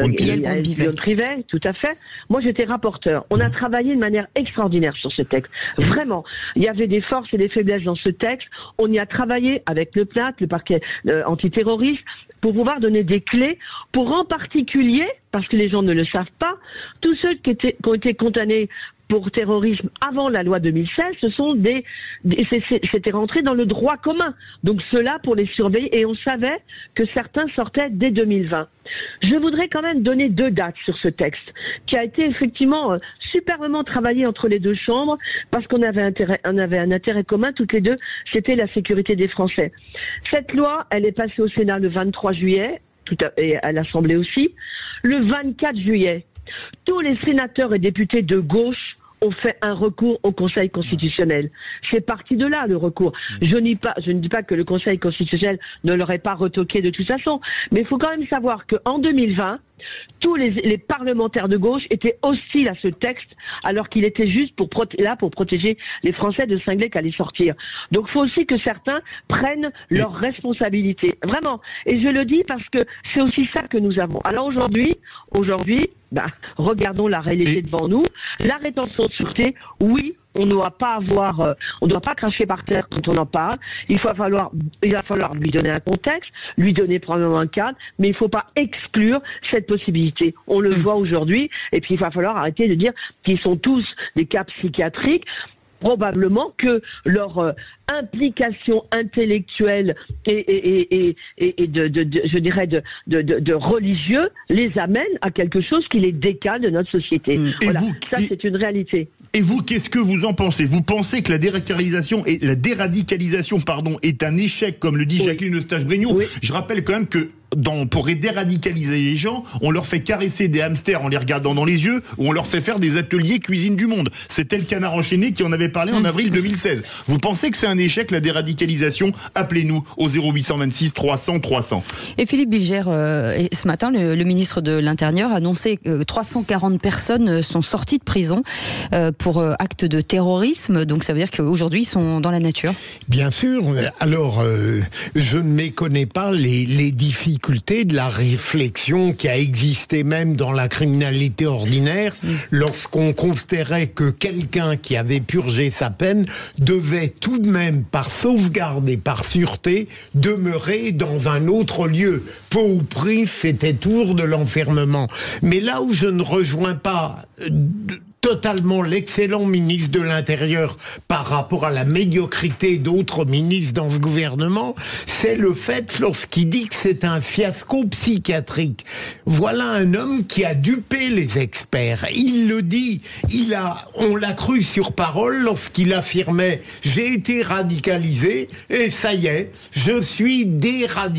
euh, Privet, tout à fait. Moi, j'étais rapporteur. On a travaillé de manière extraordinaire sur ce texte. Vraiment. Il y avait des forces et des faiblesses dans ce texte. On y a travaillé avec le P N A T, le parquet euh, antiterroriste, pour pouvoir donner des clés pour, en particulier, parce que les gens ne le savent pas, tous ceux qui, étaient, qui ont été condamnés pour terrorisme avant la loi deux mille seize, ce sont des, des c'était rentré dans le droit commun. Donc ceux-là pour les surveiller, et on savait que certains sortaient dès deux mille vingt. Je voudrais quand même donner deux dates sur ce texte, qui a été effectivement euh, superbement travaillé entre les deux chambres, parce qu'on avait, intérêt, on avait un intérêt commun toutes les deux, c'était la sécurité des Français. Cette loi, elle est passée au Sénat le vingt-trois juillet, tout à, et à l'Assemblée aussi. Le vingt-quatre juillet, tous les sénateurs et députés de gauche ont fait un recours au Conseil constitutionnel. C'est parti de là, le recours. Je ne dis pas, je ne dis pas que le Conseil constitutionnel ne l'aurait pas retoqué de toute façon, mais il faut quand même savoir qu'en deux mille vingt, tous les, les parlementaires de gauche étaient hostiles à ce texte, alors qu'il était juste pour là pour protéger les Français de cinglés qui allaient sortir. Donc il faut aussi que certains prennent leurs responsabilités. Vraiment. Et je le dis parce que c'est aussi ça que nous avons. Alors aujourd'hui, aujourd'hui, bah, regardons la réalité Et... devant nous. La rétention de sûreté, oui, on ne doit pas avoir, euh, on ne doit pas cracher par terre quand on en parle. Il va falloir, il va falloir lui donner un contexte, lui donner probablement un cadre, mais il ne faut pas exclure cette possibilité. On le mmh. voit aujourd'hui, et puis il va falloir arrêter de dire qu'ils sont tous des cas psychiatriques. Probablement que leur euh, implication intellectuelle et, et, et, et, et de, de, de, je dirais, de, de, de, de religieux les amène à quelque chose qui les décale de notre société. Mmh. Voilà, vous, ça c'est une réalité. Et vous, qu'est-ce que vous en pensez? Vous pensez que la déradicalisation et la déradicalisation, pardon, est un échec, comme le dit oui. Jacqueline Eustache-Bregnaud? Oui. Je rappelle quand même que Dans, pour déradicaliser les gens, on leur fait caresser des hamsters en les regardant dans les yeux, ou on leur fait faire des ateliers cuisine du monde. C'était le Canard enchaîné qui en avait parlé en avril deux mille seize. Vous pensez que c'est un échec, la déradicalisation? Appelez-nous au zéro huit cent vingt-six trois cents trois cents. Et Philippe Bilger, euh, ce matin, le, le ministre de l'Intérieur a annoncé que trois cent quarante personnes sont sorties de prison euh, pour euh, actes de terrorisme. Donc ça veut dire qu'aujourd'hui, ils sont dans la nature. Bien sûr. Alors, euh, je ne méconnais pas les, les difficultés de la réflexion qui a existé même dans la criminalité ordinaire mmh. lorsqu'on considérait que quelqu'un qui avait purgé sa peine devait tout de même, par sauvegarde et par sûreté, demeurer dans un autre lieu. Peu ou prix, c'était toujours de l'enfermement. Mais là où je ne rejoins pas euh, totalement l'excellent ministre de l'Intérieur par rapport à la médiocrité d'autres ministres dans ce gouvernement, c'est le fait lorsqu'il dit que c'est un fiasco psychiatrique. Voilà un homme qui a dupé les experts. Il le dit, il a, on l'a cru sur parole lorsqu'il affirmait « j'ai été radicalisé et ça y est, je suis déradicalisé ».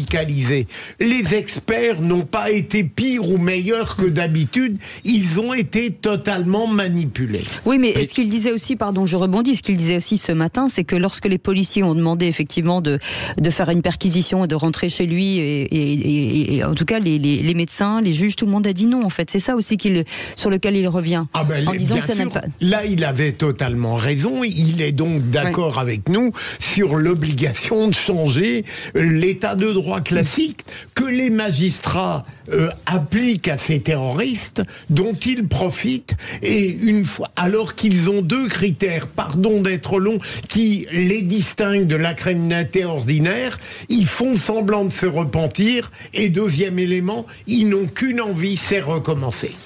Les experts n'ont pas été pires ou meilleurs que d'habitude, ils ont été totalement manipulés. Manipulé. Oui, mais oui. ce qu'il disait aussi, pardon, je rebondis, ce qu'il disait aussi ce matin, c'est que lorsque les policiers ont demandé effectivement de, de faire une perquisition et de rentrer chez lui, et, et, et, et en tout cas les, les, les médecins, les juges, tout le monde a dit non, en fait. C'est ça aussi qu'il, sur lequel il revient. Ah ben, en disant que ça n'a pas... Là, il avait totalement raison. Il est donc d'accord ouais. avec nous sur l'obligation de changer l'état de droit classique que les magistrats euh, appliquent à ces terroristes dont ils profitent, et une fois, alors qu'ils ont deux critères, pardon d'être long, qui les distinguent de la criminalité ordinaire, ils font semblant de se repentir, et deuxième élément, ils n'ont qu'une envie, c'est recommencer. Mmh.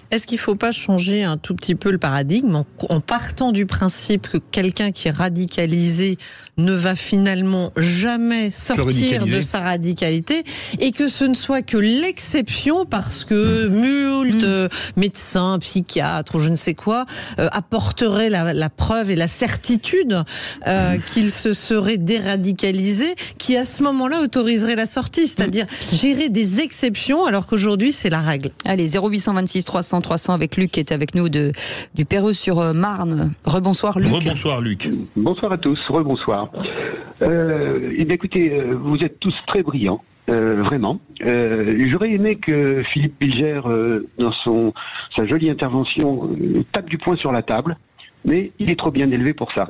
Est-ce qu'il ne faut pas changer un tout petit peu le paradigme en, en partant du principe que quelqu'un qui est radicalisé ne va finalement jamais sortir de sa radicalité et que ce ne soit que l'exception parce que moult euh, médecins, psychiatres ou je ne sais quoi euh, apporteraient la, la preuve et la certitude euh, qu'il se serait déradicalisé, qui à ce moment-là autoriserait la sortie, c'est-à-dire gérer des exceptions alors qu'aujourd'hui c'est la règle. Allez, zéro huit cent vingt-six trois cents trois cents avec Luc qui est avec nous de, du Perreux-sur-Marne. Rebonsoir Luc. Rebonsoir Luc. Bonsoir à tous, rebonsoir. Euh, et bien, écoutez, euh, vous êtes tous très brillants, euh, vraiment. Euh, j'aurais aimé que Philippe Bilger, euh, dans son, sa jolie intervention, euh, tape du poing sur la table, mais il est trop bien élevé pour ça.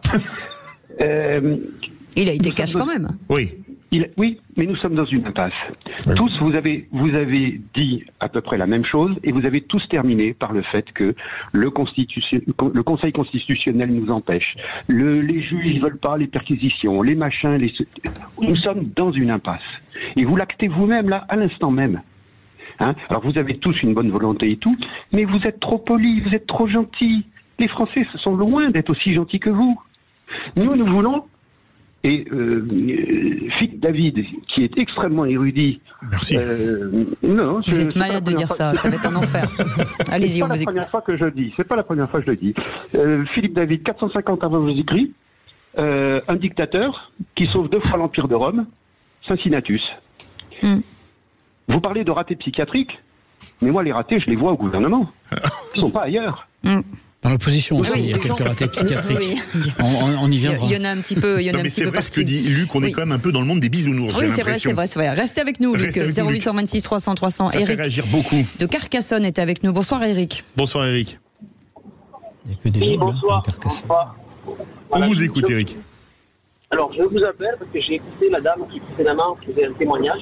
euh, il a été cash quand même. Oui. Il, oui, mais nous sommes dans une impasse. Oui. Tous, vous avez, vous avez dit à peu près la même chose et vous avez tous terminé par le fait que le, constitution, le Conseil constitutionnel nous empêche. Le, les juges, ils veulent pas les perquisitions, les machins, les... Nous sommes dans une impasse. Et vous l'actez vous-même, là, à l'instant même. Hein? Alors vous avez tous une bonne volonté et tout, mais vous êtes trop polis, vous êtes trop gentils. Les Français sont loin d'être aussi gentils que vous. Nous, nous voulons... Et euh, Philippe David, qui est extrêmement érudit. Merci. Euh, non, vous je, êtes malade de dire fois, ça, ça va être un enfer. Allez-y, on vous écoute. C'est pas la première fois que je le dis. C'est pas la première fois que je le dis. Euh, Philippe David, quatre cent cinquante avant Jésus-Christ, euh, un dictateur qui sauve deux fois l'Empire de Rome, Cincinnatus. Mm. Vous parlez de ratés psychiatriques, mais moi les ratés, je les vois au gouvernement. Ils sont pas ailleurs. Mm. Dans l'opposition aussi, oui, il y a quelques ratés psychiatriques. Oui. On, on, on y viendra. Il y en a un petit peu. Il y en a non, un mais petit c'est peu vrai ce que dit Luc, on oui. est quand même un peu dans le monde des bisounours. Oui, c'est vrai, c'est vrai, c'est vrai. Restez avec nous, Luc. zéro huit cent vingt-six trois cents trois cents. Ça Eric fait réagir beaucoup. De Carcassonne est avec nous. Bonsoir, Eric. Bonsoir, Eric. Il n'y a que des oui, nobles, bonsoir. Hein, bonsoir. On vous écoute, Eric. Alors, je vous appelle parce que j'ai écouté la dame qui précédemment faisait un témoignage.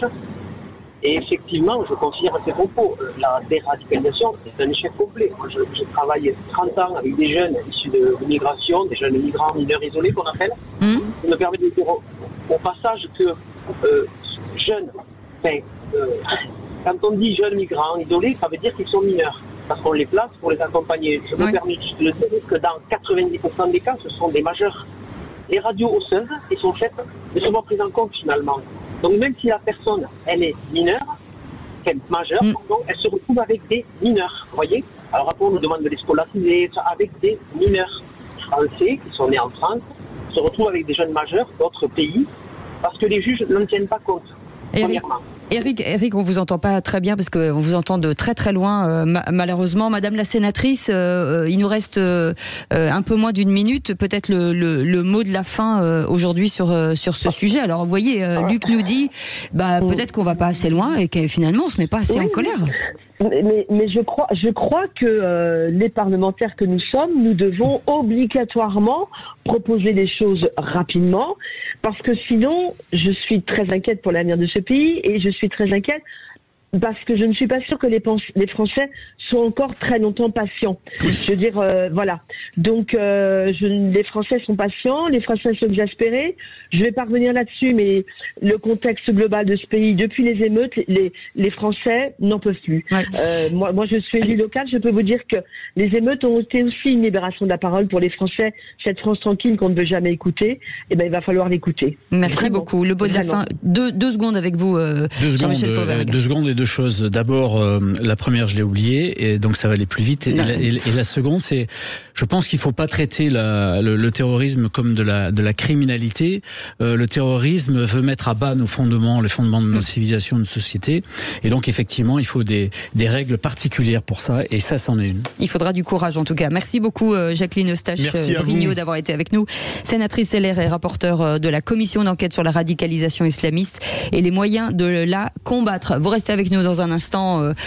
Et effectivement, je confirme ces propos. La déradicalisation, c'est un échec complet. Moi, je, je travaille trente ans avec des jeunes issus de l'immigration, des jeunes migrants mineurs isolés qu'on appelle. Mmh. Ça me permet de dire au, au passage que euh, jeunes, ben, euh, quand on dit jeunes migrants isolés, ça veut dire qu'ils sont mineurs. Parce qu'on les place pour les accompagner. Je me oui. permets juste de le dire que dans quatre-vingt-dix pour cent des cas, ce sont des majeurs. Les radios osseuses qui sont faites ne sont pas prises en compte finalement. Donc même si la personne, elle est mineure, elle est majeure, mm. pardon, elle se retrouve avec des mineurs, vous voyez. Alors après on nous demande de les scolariser avec des mineurs français qui sont nés en France, se retrouvent avec des jeunes majeurs d'autres pays, parce que les juges n'en tiennent pas compte. Eric, Eric, Eric, on vous entend pas très bien parce qu'on vous entend de très très loin, euh, ma malheureusement. Madame la sénatrice, euh, il nous reste euh, un peu moins d'une minute. Peut-être le, le, le mot de la fin euh, aujourd'hui sur, euh, sur ce sujet. Alors vous voyez, euh, Luc nous dit bah, peut-être qu'on va pas assez loin et que finalement on se met pas assez oui, en colère. Mais, mais je crois, je crois que euh, les parlementaires que nous sommes, nous devons obligatoirement proposer des choses rapidement, parce que sinon, je suis très inquiète pour l'avenir de ce pays et je suis très inquiète parce que je ne suis pas sûre que les, les Français soient encore très longtemps patients. Je veux dire, euh, voilà. Donc, euh, je, les Français sont patients, les Français sont exaspérés. Je vais pas revenir là-dessus, mais le contexte global de ce pays, depuis les émeutes, les, les Français n'en peuvent plus. Ouais. Euh, moi, moi, je suis élu local, je peux vous dire que les émeutes ont été aussi une libération de la parole pour les Français. Cette France tranquille qu'on ne veut jamais écouter, eh ben, il va falloir l'écouter. Merci Vraiment. beaucoup. Le mot de la fin. Deux, deux secondes avec vous, euh, Jean-Michel Fauvergue. Deux secondes et deux choses. D'abord, euh, la première, je l'ai oubliée, et donc ça va aller plus vite. Et, la, et, et la seconde, c'est, je pense qu'il ne faut pas traiter la, le, le terrorisme comme de la, de la criminalité. Euh, le terrorisme veut mettre à bas nos fondements, les fondements de notre civilisation, de notre société. Et donc, effectivement, il faut des, des règles particulières pour ça, et ça, c'en est une. Il faudra du courage, en tout cas. Merci beaucoup, Jacqueline Eustache-Brignot, d'avoir été avec nous. Sénatrice L R et rapporteure de la commission d'enquête sur la radicalisation islamiste et les moyens de la combattre. Vous restez avec nous dans un instant. Euh,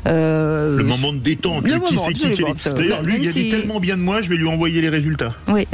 euh, le moment de détente. Le qui moment, c'est qui, qui est... D'ailleurs, lui, il a dit tellement bien de moi, je vais lui envoyer les résultats. Oui.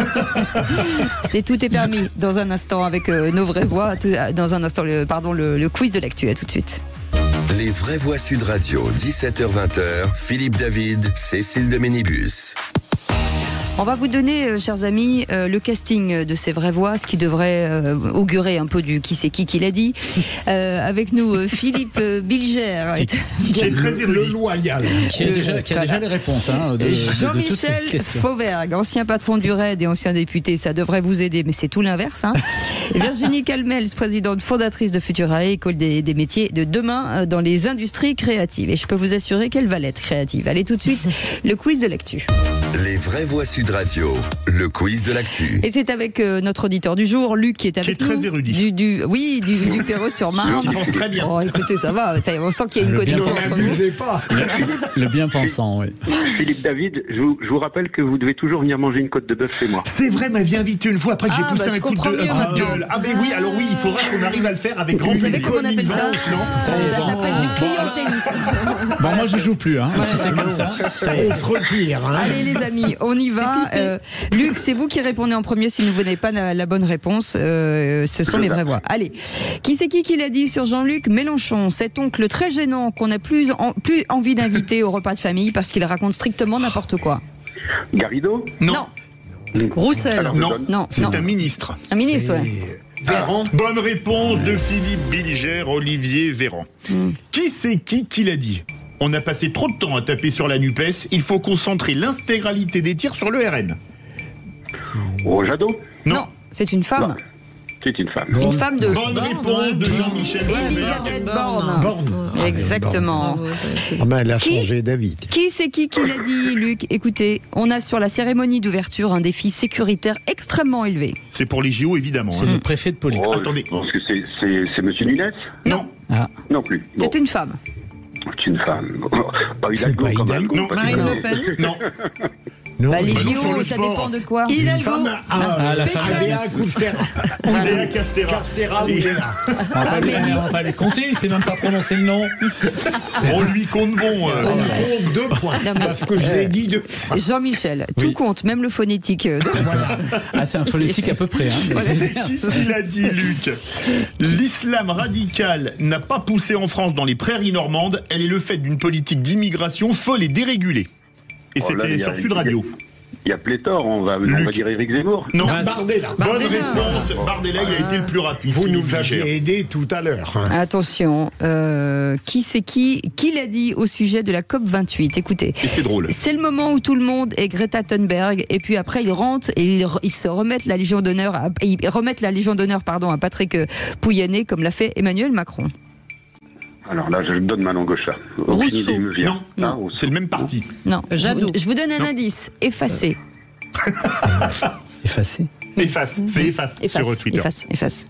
C'est tout est permis dans un instant avec euh, nos vraies voix. Dans un instant, le, pardon, le, le quiz de l'actu. À tout de suite. Les vraies voix Sud Radio, dix-sept heures vingt, Philippe David, Cécile de Ménibus. On va vous donner, euh, chers amis, euh, le casting de ces vraies voix, ce qui devrait euh, augurer un peu du qui c'est qui qui l'a dit. Euh, avec nous, euh, Philippe euh, Bilger. Qui, qui est très le loyal. Qui a déjà, qui a déjà les réponses. Hein, de, de, de Jean-Michel Fauvergue, ancien patron du R A I D et ancien député, ça devrait vous aider, mais c'est tout l'inverse. Hein. Virginie Calmels, présidente fondatrice de Futurae, école des, des métiers de demain dans les industries créatives. Et je peux vous assurer qu'elle va l'être créative. Allez tout de suite, le quiz de l'actu. Les vraies voix Sud Radio, le quiz de l'actu. Et c'est avec euh, notre auditeur du jour, Luc, qui est avec qui est nous. très érudit. Du, du, oui, du, du Perreux-sur-Marne. Qui pense très bien. Oh, écoutez, ça va, ça, on sent qu'il y a une Le connexion bien- entre nous. Pas. Le, le bien pensant, oui. Philippe David, je vous, je vous rappelle que vous devez toujours venir manger une côte de bœuf chez moi. C'est vrai, m'avait invité une fois après que Ah, j'ai poussé bah, je un coup de, comprends un mieux coup de maintenant. gueule. Ah ben oui, alors oui, il faudra qu'on arrive à le faire avec grand Vous savez plaisir. comment on appelle ça? Non. Ça s'appelle du clientélisme. Bon, moi, je joue plus. Hein. Voilà. Si c'est comme ça. ça y est. On se retire. Hein. Allez les amis, on y va. Euh, Luc, c'est vous qui répondez en premier si vous n'avez pas la, la bonne réponse. Euh, ce sont les vraies voix. Allez, qui c'est qui qui l'a dit sur Jean-Luc Mélenchon, cet oncle très gênant qu'on n'a plus, en, plus envie d'inviter au repas de famille parce qu'il raconte strictement n'importe quoi? Garrido? Non. Roussel. Alors, je Non, donne. Non, c'est non. un ministre. Un ministre, ouais. Véran. Bonne réponse de Philippe Bilger, Olivier Véran. Qui c'est qui qui l'a dit? On a passé trop de temps à taper sur la NUPES, il faut concentrer l'intégralité des tirs sur le R N. Oh, Jadot? Non, c'est une femme. Bah, c'est une femme. Une femme de Bonne réponse de Jean-Michel Elisabeth Borne. Borne. Exactement. Ah ben, elle a Qui- changé d'avis. Qui c'est qui qui l'a dit, Luc? Écoutez, on a sur la cérémonie d'ouverture un défi sécuritaire extrêmement élevé. C'est pour les J O évidemment. C'est hein. le préfet de police. Oh, Attendez. Je pense que c'est, c'est, c'est Monsieur Nunes? Non. Ah. Non plus. Bon, C'est une femme. c'est une femme. Pas C'est Hidalgo, pas quand même. Hidalgo. Non. Parce Marine que- Le Pen. Non. Non, Bah, les bah non, J O, sur le ça sport. dépend de quoi. Une Hidalgo. femme à Ah, la Adéa fameuse. Coustera. Oudéa Castera. Castera Et- Oudéa. On va pas les- Amélie. on va pas les compter, il sait même pas prononcer le nom. On lui compte bon. euh. On compte deux points. Non, mais- Parce que je l'ai dit deux fois. Jean-Michel, tout Oui. compte, même le phonétique. euh, de- Ah, c'est un politique à peu près. Hein. C'est qui s'il a dit, Luc? L'islam radical n'a pas poussé en France dans les prairies normandes. Elle est le fait d'une politique d'immigration folle et dérégulée. Et Oh là, c'était il y a- sur Sud Radio. Il y a pléthore, on va, on Luc. va dire Éric Zemmour. Non. Ah, Bardella. Bonne Bardella. réponse. Bardella, il a été le plus rapide. Vous Philippe nous Bilger. aviez aidé tout à l'heure. hein. Attention, euh, qui c'est qui Qui l'a dit au sujet de la COP vingt-huit? Écoutez. Et c'est drôle. C'est le moment où tout le monde est Greta Thunberg et puis après ils rentrent et ils, ils se remettent la Légion d'honneur à, ils remettent la Légion d'honneur pardon à Patrick Pouyanné comme l'a fait Emmanuel Macron. Alors là, je donne ma langue au chat. Aucune Rousseau. idée me vient. Non, Ah, non, Rousseau. c'est le même parti. Non, je vous, Jadot. je vous donne un Non. indice. Effacé. Effacé. Efface, c'est efface, Efface. sur Twitter. Efface. Efface.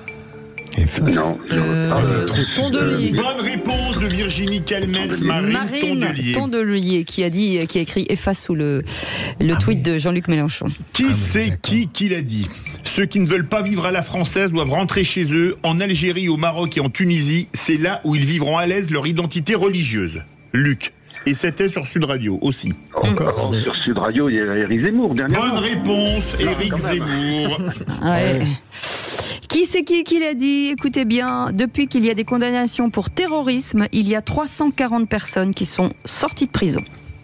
Non. je- Euh, ah, euh, Tondelier. Bonne réponse de Virginie Calmels, Marine, Marine Tondelier. Tondelier qui a dit, qui a écrit efface sous le, le tweet de Jean-Luc Mélenchon. Qui c'est qui qui l'a dit? Ceux qui ne veulent pas vivre à la française doivent rentrer chez eux. En Algérie, au Maroc et en Tunisie, c'est là où ils vivront à l'aise leur identité religieuse. Luc. Et c'était sur Sud Radio aussi. Encore sur Sud Radio, il y a Éric Zemmour dernièrement. Bonne réponse, Éric quand même. Zemmour. Ouais. Qui c'est qui qui l'a dit? Écoutez bien, depuis qu'il y a des condamnations pour terrorisme, il y a trois cent quarante personnes qui sont sorties de prison.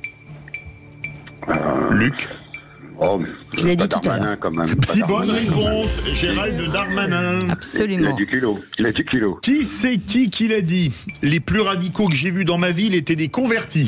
Luc. Oh, mais Je l'ai pas dit tout à Darmanin, l'heure. quand même. Si Pas bonne Darmanin. réponse, Gérald Darmanin. Il a Absolument. du kilo. Il a du kilo. Qui c'est qui qui l'a dit? Les plus radicaux que j'ai vus dans ma ville étaient des convertis.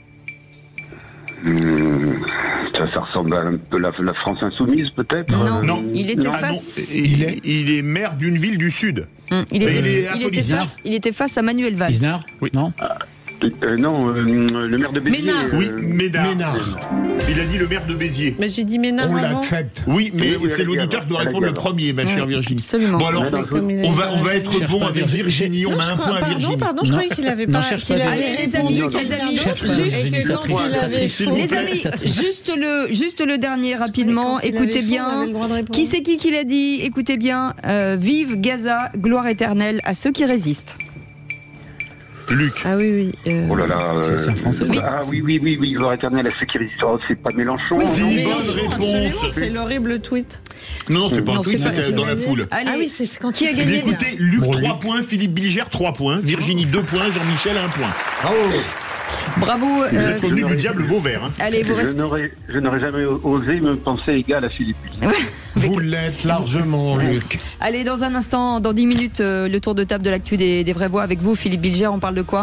Hmm, ça, ça ressemble à un peu la, la France insoumise, peut-être. Non, Non. il était Ah non, face. il est, il est maire d'une ville du Sud. Hum, Il Et était, il est il était apolitique. face, il était face à Manuel Valls. Isnard Oui. Non Euh, non, euh, le maire de Béziers. Ménard. euh, Oui, Ménard. Ménard. Il a dit le maire de Béziers. Mais j'ai dit Ménard On avant. l'accepte. Oui, mais Oui, oui, elle c'est a dit l'auditeur avant. qui doit Elle a répondre dit le avant. premier, ma chère Ouais, Virginie. absolument. Bon alors, Ouais, comme il a on dit va, pas on va la être Cherche bon pas avec Virginie. Virginie, on Non, met je un crois- point à pardon, Virginie. pardon, je Non. croyais qu'il avait Non, pas. cherche qu'il pas avait Allez, les répondu amis, à les quelqu'un amis, d'autre, juste- et que Virginie, quand ça il triche, ça avait triche. faux- Les amis, Ça triche. juste le, juste le dernier rapidement. Quand il Écoutez avait faux, on bien. avait le droit de répondre. Qui c'est qui qui l'a dit? Écoutez bien. Euh, vive Gaza, gloire éternelle à ceux qui résistent. Luc. Ah oui, oui. euh, Oh là là. C'est- c'est un Français. euh, Ah oui, oui, oui, oui, gloire éternelle à ceux qui résistent. Oh, c'est pas Mélenchon. Oui, non c'est Si, Mélenchon, bonne réponse. absolument, c'est l'horrible tweet. Non, non, c'est pas un Non, tweet, c'est pas- c'était c'est dans la pas- foule. Allez, Ah oui, c'est c'est quand qui a il- gagné? Mais écoutez, Luc Bon, trois Luc. points, Philippe Bilger trois points, Virginie deux points, Jean-Michel un point. Bravo. Vous euh, êtes revenu du diable Vauvert. Hein. Allez, vous je restez. n'aurais, je n'aurais jamais osé me penser égal à Philippe. Vous l'êtes largement, Luc. Allez, dans un instant, dans dix minutes, euh, le tour de table de l'actu des, des vraies voix avec vous, Philippe Bilger. On parle de quoi ?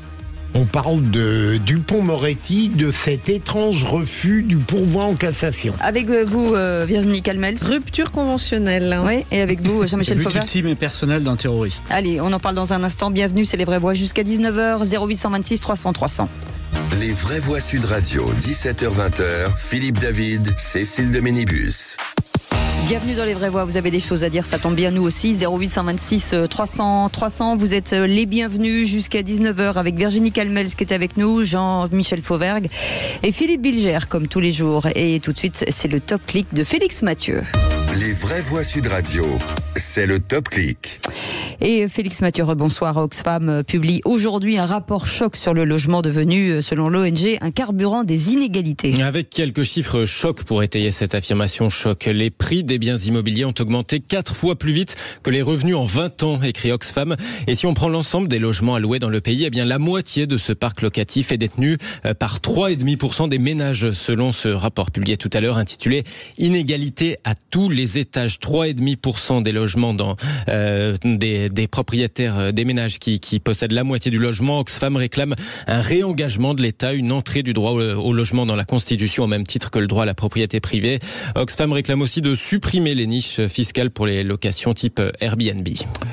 On parle de Dupond-Moretti, de cet étrange refus du pourvoi en cassation. Avec vous, euh, Virginie Calmels. Rupture conventionnelle. Oui, et avec vous, Jean-Michel Fauvert. Ultime et personnel d'un terroriste. Allez, on en parle dans un instant. Bienvenue, c'est les vraies voix jusqu'à dix-neuf heures, zéro huit deux six trois cents trois cents. Les vraies voix Sud Radio, dix-sept heures vingt, Philippe David, Cécile de Ménibus. Bienvenue dans les vraies voix, vous avez des choses à dire, ça tombe bien nous aussi, zéro huit deux six trois cents trois cents, vous êtes les bienvenus jusqu'à dix-neuf heures avec Virginie Calmels qui est avec nous, Jean-Michel Fauvergue et Philippe Bilger comme tous les jours. Et tout de suite, c'est le top clic de Félix Mathieu. Les vraies voix Sud Radio, c'est le top clic. Et Félix Mathieu, bonsoir. Oxfam publie aujourd'hui un rapport choc sur le logement devenu, selon l'O N G, un carburant des inégalités. Avec quelques chiffres chocs pour étayer cette affirmation choc. Les prix des biens immobiliers ont augmenté quatre fois plus vite que les revenus en vingt ans, écrit Oxfam. Et si on prend l'ensemble des logements alloués dans le pays, eh bien la moitié de ce parc locatif est détenu par trois virgule cinq pour cent des ménages, selon ce rapport publié tout à l'heure intitulé « Inégalité à tous les étages ». trois virgule cinq pour cent des logements dans euh, des, des propriétaires, des ménages qui, qui possèdent la moitié du logement. Oxfam réclame un réengagement de l'État, une entrée du droit au, au logement dans la Constitution au même titre que le droit à la propriété privée. Oxfam réclame aussi de supprimer les niches fiscales pour les locations type Airbnb.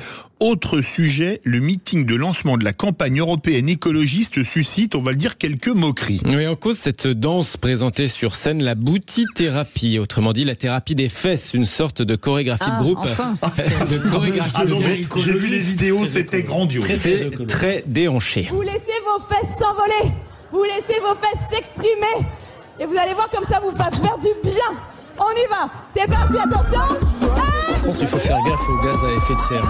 Autre sujet, le meeting de lancement de la campagne européenne écologiste suscite, on va le dire, quelques moqueries. Oui, en cause, cette danse présentée sur scène, la boutithérapie, autrement dit la thérapie des fesses, une sorte de chorégraphie ah, de groupe. Enfin. de chorégraphie ah, de non, groupe. J'ai vu les vidéos, c'était grandiose. C'est très déhanché. Vous laissez vos fesses s'envoler, vous laissez vos fesses s'exprimer, et vous allez voir comme ça vous va faire du bien. On y va, c'est parti, attention. Par contre, il faut faire gaffe aux gaz à effet de serre.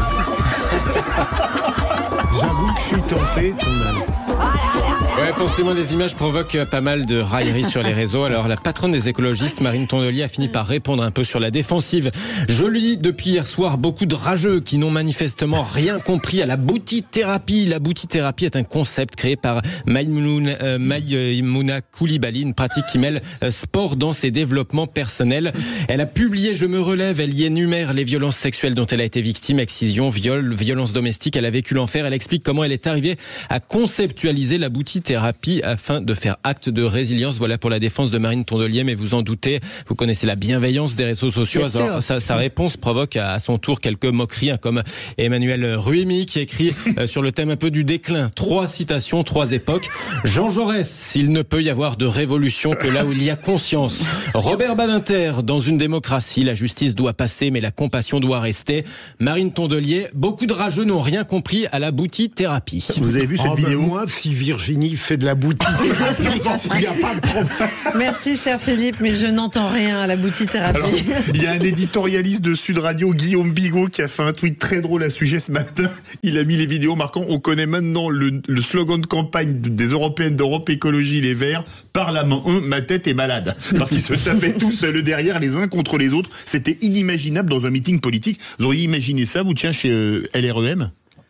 J'avoue que je suis tenté tout de même. Ouais, forcément, des images provoquent pas mal de railleries sur les réseaux. Alors, la patronne des écologistes, Marine Tondelier, a fini par répondre un peu sur la défensive. Je lis depuis hier soir beaucoup de rageux qui n'ont manifestement rien compris à la boutithérapie. La boutithérapie est un concept créé par Maïmouna, euh, Maïmouna Koulibaly, une pratique qui mêle euh, sport, danse et développement personnel. Elle a publié Je me relève, elle y énumère les violences sexuelles dont elle a été victime, excision, viol, violence domestique. Elle a vécu l'enfer. Elle explique comment elle est arrivée à conceptualiser la boutithérapie afin de faire acte de résilience. Voilà pour la défense de Marine Tondelier, mais vous en doutez, vous connaissez la bienveillance des réseaux sociaux. Alors, sa, sa réponse provoque à son tour quelques moqueries, hein, comme Emmanuel Ruimi qui écrit euh, sur le thème un peu du déclin. Trois citations, trois époques. Jean Jaurès, il ne peut y avoir de révolution que là où il y a conscience. Robert Badinter, dans une démocratie, la justice doit passer, mais la compassion doit rester. Marine Tondelier, beaucoup de rageux n'ont rien compris à la boutithérapie. Vous avez vu cette oh, vidéo? ben moi, si Virginie fait de la boutithérapie, il n'y a pas de problème. Merci, cher Philippe, mais je n'entends rien à la boutithérapie. Alors, il y a un éditorialiste de Sud Radio, Guillaume Bigot, qui a fait un tweet très drôle à ce sujet ce matin. Il a mis les vidéos marquant « On connaît maintenant le, le slogan de campagne des Européennes d'Europe Écologie Les Verts. Par la main, un, ma tête est malade. » Parce qu'ils se tapaient tous le derrière, les uns contre les autres. C'était inimaginable dans un meeting politique. Vous auriez imaginé ça, vous, tiens, chez euh, L R E M?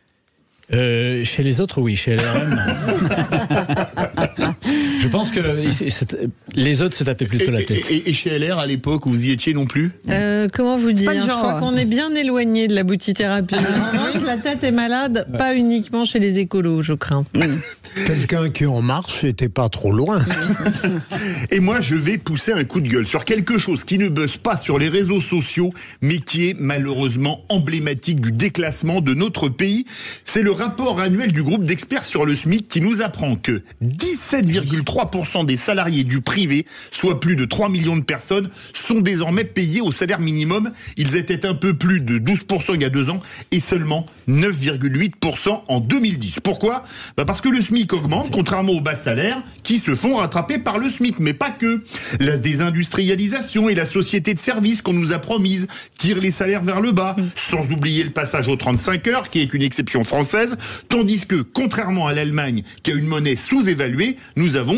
Euh, chez les autres, oui. Chez L R M, non. Je pense que les autres se tapaient plutôt et, la tête. Et, et chez L R, à l'époque, vous y étiez non plus? euh, Comment vous dire? Je crois qu'on est bien éloigné de la boutithérapie. En revanche, la tête est malade, ouais. Pas uniquement chez les écolos, je crains. Quelqu'un qui en marche n'était pas trop loin. Et moi, je vais pousser un coup de gueule sur quelque chose qui ne buzz pas sur les réseaux sociaux, mais qui est malheureusement emblématique du déclassement de notre pays. C'est le rapport annuel du groupe d'experts sur le SMIC qui nous apprend que dix-sept virgule trois pour cent des salariés du privé, soit plus de trois millions de personnes, sont désormais payés au salaire minimum. Ils étaient un peu plus de douze pour cent il y a deux ans et seulement neuf virgule huit pour cent en deux mille dix. Pourquoi? Bah parce que le SMIC augmente, contrairement aux bas salaires qui se font rattraper par le SMIC. Mais pas que. La désindustrialisation et la société de services qu'on nous a promise tirent les salaires vers le bas, sans oublier le passage aux trente-cinq heures, qui est une exception française, tandis que, contrairement à l'Allemagne, qui a une monnaie sous-évaluée, nous avons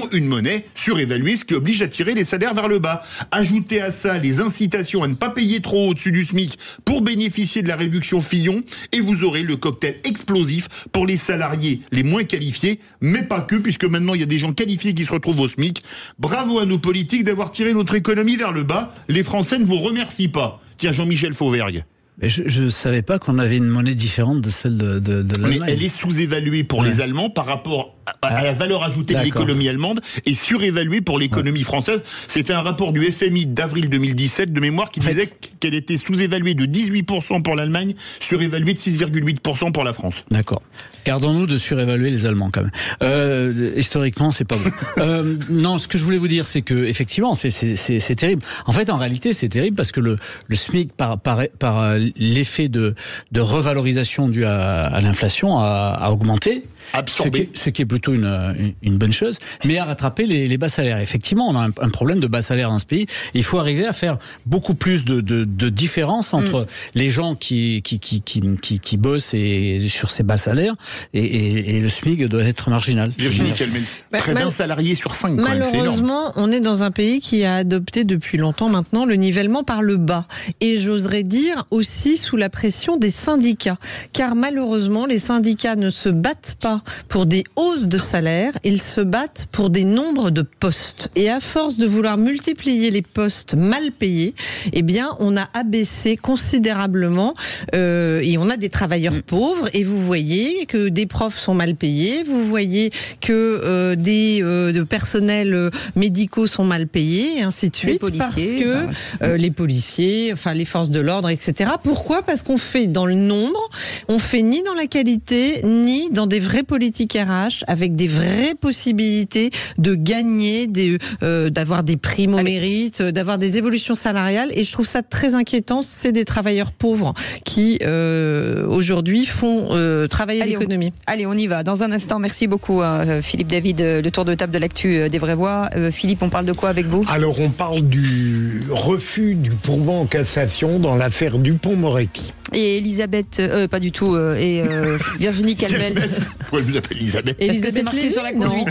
l'euro une monnaie surévaluée, ce qui oblige à tirer les salaires vers le bas. Ajoutez à ça les incitations à ne pas payer trop au-dessus du SMIC pour bénéficier de la réduction Fillon, et vous aurez le cocktail explosif pour les salariés les moins qualifiés, mais pas que, puisque maintenant il y a des gens qualifiés qui se retrouvent au SMIC. Bravo à nos politiques d'avoir tiré notre économie vers le bas. Les Français ne vous remercient pas. Tiens, Jean-Michel Fauvergue. Mais je ne savais pas qu'on avait une monnaie différente de celle de, de, de l'Allemagne. Mais elle est sous-évaluée pour ouais. les Allemands par rapport à, à la valeur ajoutée de l'économie allemande et surévaluée pour l'économie ouais. française. C'était un rapport du F M I d'avril deux mille dix-sept de mémoire qui en disait fait, qu'elle était sous-évaluée de dix-huit pour cent pour l'Allemagne, surévaluée de six virgule huit pour cent pour la France. D'accord. Gardons-nous de surévaluer les Allemands quand même. Euh, historiquement, c'est pas bon. euh, non, ce que je voulais vous dire, c'est que effectivement, c'est, c'est, c'est, c'est terrible. En fait, en réalité, c'est terrible parce que le, le SMIC, par, par, par l'effet de, de revalorisation due à, à l'inflation, a, a augmenté. Absorbé. Ce qui, est, ce qui est plutôt une, une, une bonne chose, mais à rattraper les, les bas salaires. Effectivement, on a un, un problème de bas salaires dans ce pays. Il faut arriver à faire beaucoup plus de, de, de différence entre mmh. les gens qui, qui, qui, qui, qui, qui bossent et, sur ces bas salaires et, et, et le SMIC doit être marginal. Virginie Calmels, bah, près d'un salarié sur cinq. Malheureusement, on est dans un pays qui a adopté depuis longtemps maintenant le nivellement par le bas. Et j'oserais dire aussi sous la pression des syndicats. Car malheureusement, les syndicats ne se battent pas pour des hausses de salaire, ils se battent pour des nombres de postes. Et à force de vouloir multiplier les postes mal payés, eh bien, on a abaissé considérablement euh, et on a des travailleurs pauvres. Et vous voyez que des profs sont mal payés, vous voyez que euh, des euh, de personnels médicaux sont mal payés, et ainsi de suite. Les policiers, parce que enfin, euh, les policiers, enfin les forces de l'ordre, et cetera. Pourquoi ? Parce qu'on fait dans le nombre, on fait ni dans la qualité, ni dans des vraies politiques R H avec des vraies possibilités de gagner, des, euh, d'avoir des primes au mérite, d'avoir des évolutions salariales. Et je trouve ça très inquiétant. C'est des travailleurs pauvres qui euh, aujourd'hui font euh, travailler allez, l'économie. On, allez, on y va. Dans un instant, merci beaucoup euh, Philippe David, le tour de table de l'actu euh, des vraies voix. Euh, Philippe, on parle de quoi avec vous ? Alors on parle du refus du pourvoi en cassation dans l'affaire Dupond-Moretti. Et Elisabeth, euh, pas du tout, euh, et euh, Virginie Calmels. Pourquoi je vous appelle Elisabeth ? Parce que c'est marqué Lévy, sur la conduite.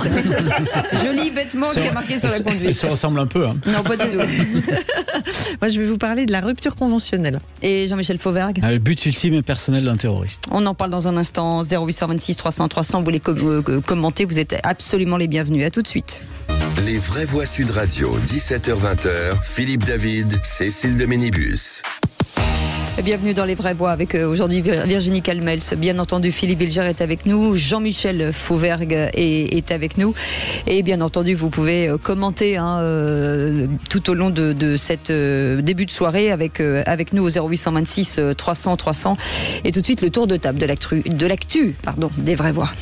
Je lis bêtement ce qui est marqué sur la conduite. Ça ressemble un peu. Hein. Non, pas du tout. Moi, je vais vous parler de la rupture conventionnelle. Et Jean-Michel Fauvergue ? Le but ultime et personnel d'un terroriste. On en parle dans un instant. zéro huit deux six trois cents trois cents. Vous voulez com- euh, commenter, vous êtes absolument les bienvenus. À tout de suite. Les vraies voix Sud Radio, dix-sept heures vingt, Philippe David, Cécile de Ménibus. Bienvenue dans les vraies voix avec euh, aujourd'hui Virginie Calmels. Bien entendu, Philippe Bilger est avec nous, Jean-Michel Fauvergue est, est avec nous. Et bien entendu, vous pouvez euh, commenter hein, euh, tout au long de, de cette euh, début de soirée avec, euh, avec nous au zéro huit deux six trois cents trois cents. Et tout de suite, le tour de table de l'actu, de l'actu pardon, des vraies voix.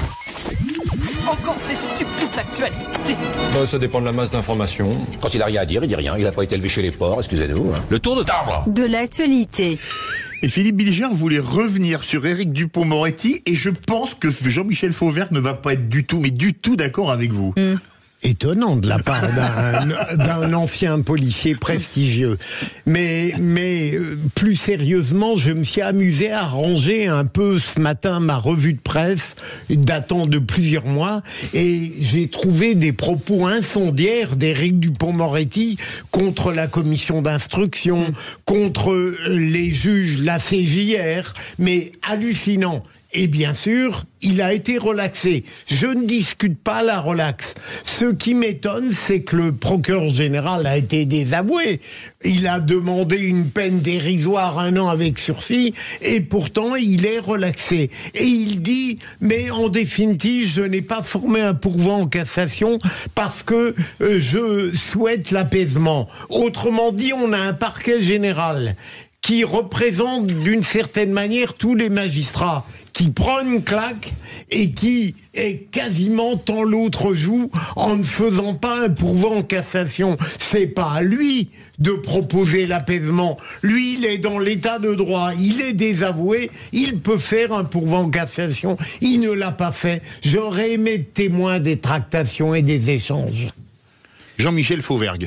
Encore ces stupides actualités. Bah, ça dépend de la masse d'informations. Quand il a rien à dire, il dit rien. Il n'a pas été élevé chez les porcs, excusez-nous. Hein. Le tour de table de l'actualité. Et Philippe Bilger voulait revenir sur Éric Dupond-Moretti et je pense que Jean-Michel Fauvergue ne va pas être du tout, mais du tout d'accord avec vous. Mm. Étonnant de la part d'un, d'un ancien policier prestigieux. Mais, mais plus sérieusement, je me suis amusé à ranger un peu ce matin ma revue de presse datant de plusieurs mois et j'ai trouvé des propos incendiaires d'Éric Dupond-Moretti contre la commission d'instruction, contre les juges, la C J R, mais hallucinant. Et bien sûr, il a été relaxé. Je ne discute pas la relaxe. Ce qui m'étonne, c'est que le procureur général a été désavoué. Il a demandé une peine dérisoire, un an avec sursis, et pourtant il est relaxé. Et il dit, mais en définitive, je n'ai pas formé un pourvoi en cassation parce que euh, je souhaite l'apaisement. Autrement dit, on a un parquet général qui représente d'une certaine manière tous les magistrats, qui prend une claque et qui est quasiment tant l'autre joue en ne faisant pas un pourvoi en cassation. C'est pas à lui de proposer l'apaisement. Lui, il est dans l'état de droit, il est désavoué, il peut faire un pourvoi en cassation. Il ne l'a pas fait. J'aurais aimé être témoin des tractations et des échanges. Jean-Michel Fauvergue.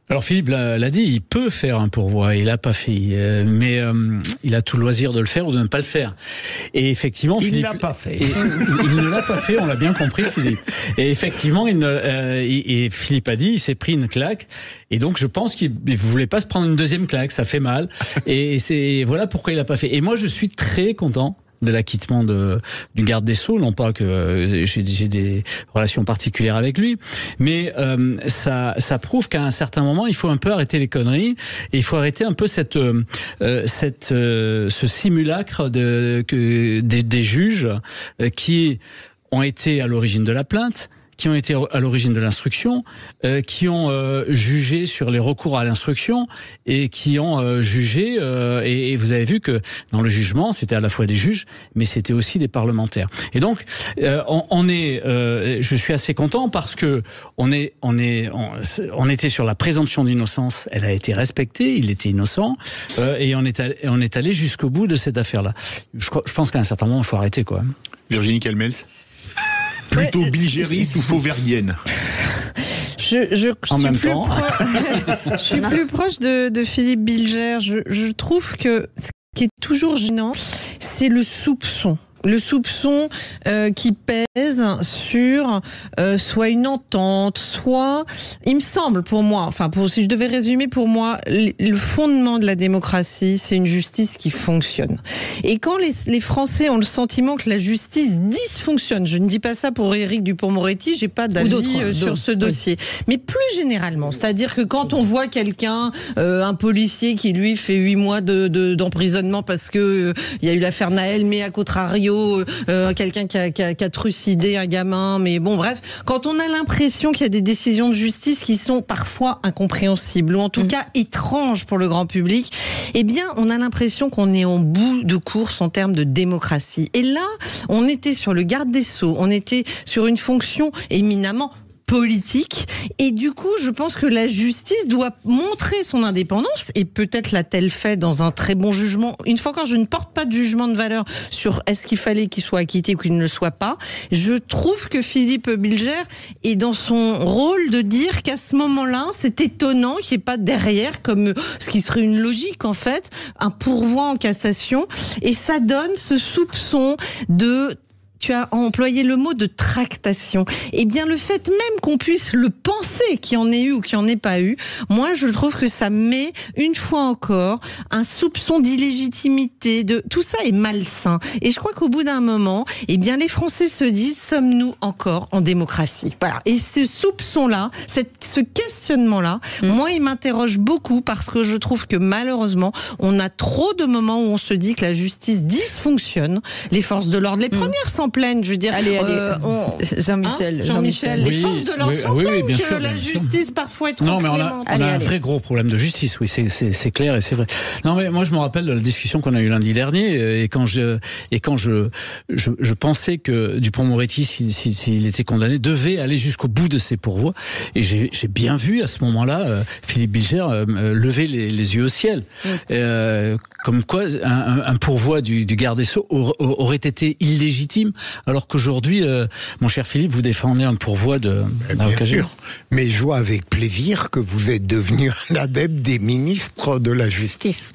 Alors Philippe l'a dit, il peut faire un pourvoi, il l'a pas fait, euh, mais euh, il a tout le loisir de le faire ou de ne pas le faire. Et effectivement, il Philippe, l'a pas fait. Et, il ne l'a pas fait, on l'a bien compris, Philippe. Et effectivement, il ne, euh, et, et Philippe a dit, il s'est pris une claque, et donc je pense qu'il ne voulait pas se prendre une deuxième claque, ça fait mal. Et c'est voilà pourquoi il l'a pas fait. Et moi, je suis très content de l'acquittement de, du garde des Sceaux, non pas que euh, j'ai, j'ai des relations particulières avec lui, mais euh, ça, ça prouve qu'à un certain moment, il faut un peu arrêter les conneries et il faut arrêter un peu cette, euh, cette, euh, ce simulacre de, que, des, des juges euh, qui ont été à l'origine de la plainte, qui ont été à l'origine de l'instruction, euh, qui ont euh, jugé sur les recours à l'instruction et qui ont euh, jugé, euh, et, et vous avez vu que dans le jugement, c'était à la fois des juges, mais c'était aussi des parlementaires. Et donc, euh, on, on est, euh, je suis assez content parce que on est, on est, on, on était sur la présomption d'innocence, elle a été respectée, il était innocent, euh, et on est, allé, on est allé jusqu'au bout de cette affaire-là. Je, je pense qu'à un certain moment, il faut arrêter, quoi. Virginie Calmels. Plutôt ouais, bilgériste ou fauverdienne? Je, je, je, en suis même plus temps. Pro... je suis plus proche de, de Philippe Bilger. Je, je trouve que ce qui est toujours gênant, c'est le soupçon. Le soupçon euh, qui pèse sur euh, soit une entente, soit, il me semble pour moi, enfin pour, si je devais résumer pour moi, le fondement de la démocratie, c'est une justice qui fonctionne. Et quand les, les Français ont le sentiment que la justice dysfonctionne, je ne dis pas ça pour Éric Dupond-Moretti, j'ai pas d'avis euh, sur ce dossier, oui. Mais plus généralement, c'est-à-dire que quand on voit quelqu'un, euh, un policier qui lui fait huit mois de, de, d'emprisonnement parce que euh, il y a eu l'affaire Naël, mais à contrario Euh, quelqu'un qui a, qui, a, qui a trucidé un gamin, mais bon bref, quand on a l'impression qu'il y a des décisions de justice qui sont parfois incompréhensibles ou en tout mmh. cas étranges pour le grand public, eh bien on a l'impression qu'on est en bout de course en termes de démocratie. Et là, on était sur le garde des Sceaux, on était sur une fonction éminemment politique, et du coup je pense que la justice doit montrer son indépendance, et peut-être l'a-t-elle fait dans un très bon jugement. Une fois encore, je ne porte pas de jugement de valeur sur est-ce qu'il fallait qu'il soit acquitté ou qu'il ne le soit pas. Je trouve que Philippe Bilger est dans son rôle de dire qu'à ce moment-là, c'est étonnant qu'il n'y ait pas derrière, comme ce qui serait une logique en fait, un pourvoi en cassation, et ça donne ce soupçon de... Tu as employé le mot de tractation. Eh bien, le fait même qu'on puisse le penser, qu'il y en ait eu ou qu'il n'y en ait pas eu, moi, je trouve que ça met, une fois encore, un soupçon d'illégitimité. De... Tout ça est malsain. Et je crois qu'au bout d'un moment, eh bien, les Français se disent, sommes-nous encore en démocratie? Voilà. Et ce soupçon-là, cette, ce questionnement-là, mmh. moi, il m'interroge beaucoup parce que je trouve que malheureusement, on a trop de moments où on se dit que la justice dysfonctionne. Les forces de l'ordre, les mmh. premières s'en plaignent, je veux dire. Allez, allez. Euh, on... Jean-Michel. Hein Jean-Michel. Les oui, forces de l'ordre oui, s'en oui, plaignent oui, bien que sûr, la bien justice sûr. parfois est trop Non, mais on a, clémente. on Allez, a un allez. vrai gros problème de justice, oui, c'est, c'est, c'est clair et c'est vrai. Non, mais moi je me rappelle de la discussion qu'on a eue lundi dernier, et quand je, et quand je, je, je pensais que Dupond-Moretti, s'il, s'il, s'il était condamné, devait aller jusqu'au bout de ses pourvois, et j'ai, j'ai bien vu à ce moment-là euh, Philippe Bilger euh, lever les, les yeux au ciel, mm. euh, comme quoi un, un pourvoi du, du garde des Sceaux aurait été illégitime, alors qu'aujourd'hui, euh, mon cher Philippe, vous défendez un pourvoi de Bien sûr, mais je vois avec plaisir que vous êtes devenu un adepte des ministres de la justice.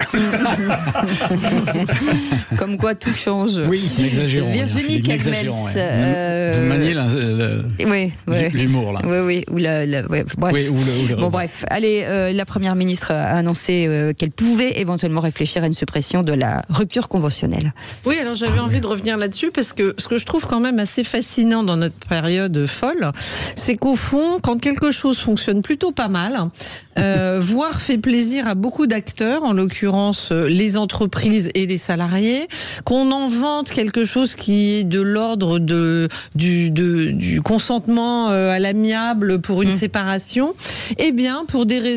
Comme quoi tout change. Oui, n'exagérons. Virginie Calmels. Ouais. Euh... Vous maniez la, la, oui, oui. l'humour là. Oui, oui. Ou la, la, ouais, bref. Oui, ou le, ou le bon, bref. Allez, euh, la première ministre a annoncé euh, qu'elle pouvait éventuellement réfléchir à une suppression de la rupture conventionnelle. Oui, alors j'avais envie de revenir là-dessus parce que ce que je trouve quand même assez fascinant dans notre période folle, c'est qu'au fond, quand quelque chose fonctionne plutôt pas mal, euh, voire fait plaisir à beaucoup d'acteurs, en l'occurrence les entreprises et les salariés, qu'on en vante quelque chose qui est de l'ordre de, du, de, du consentement à l'amiable pour une mmh. séparation, eh bien, pour des raisons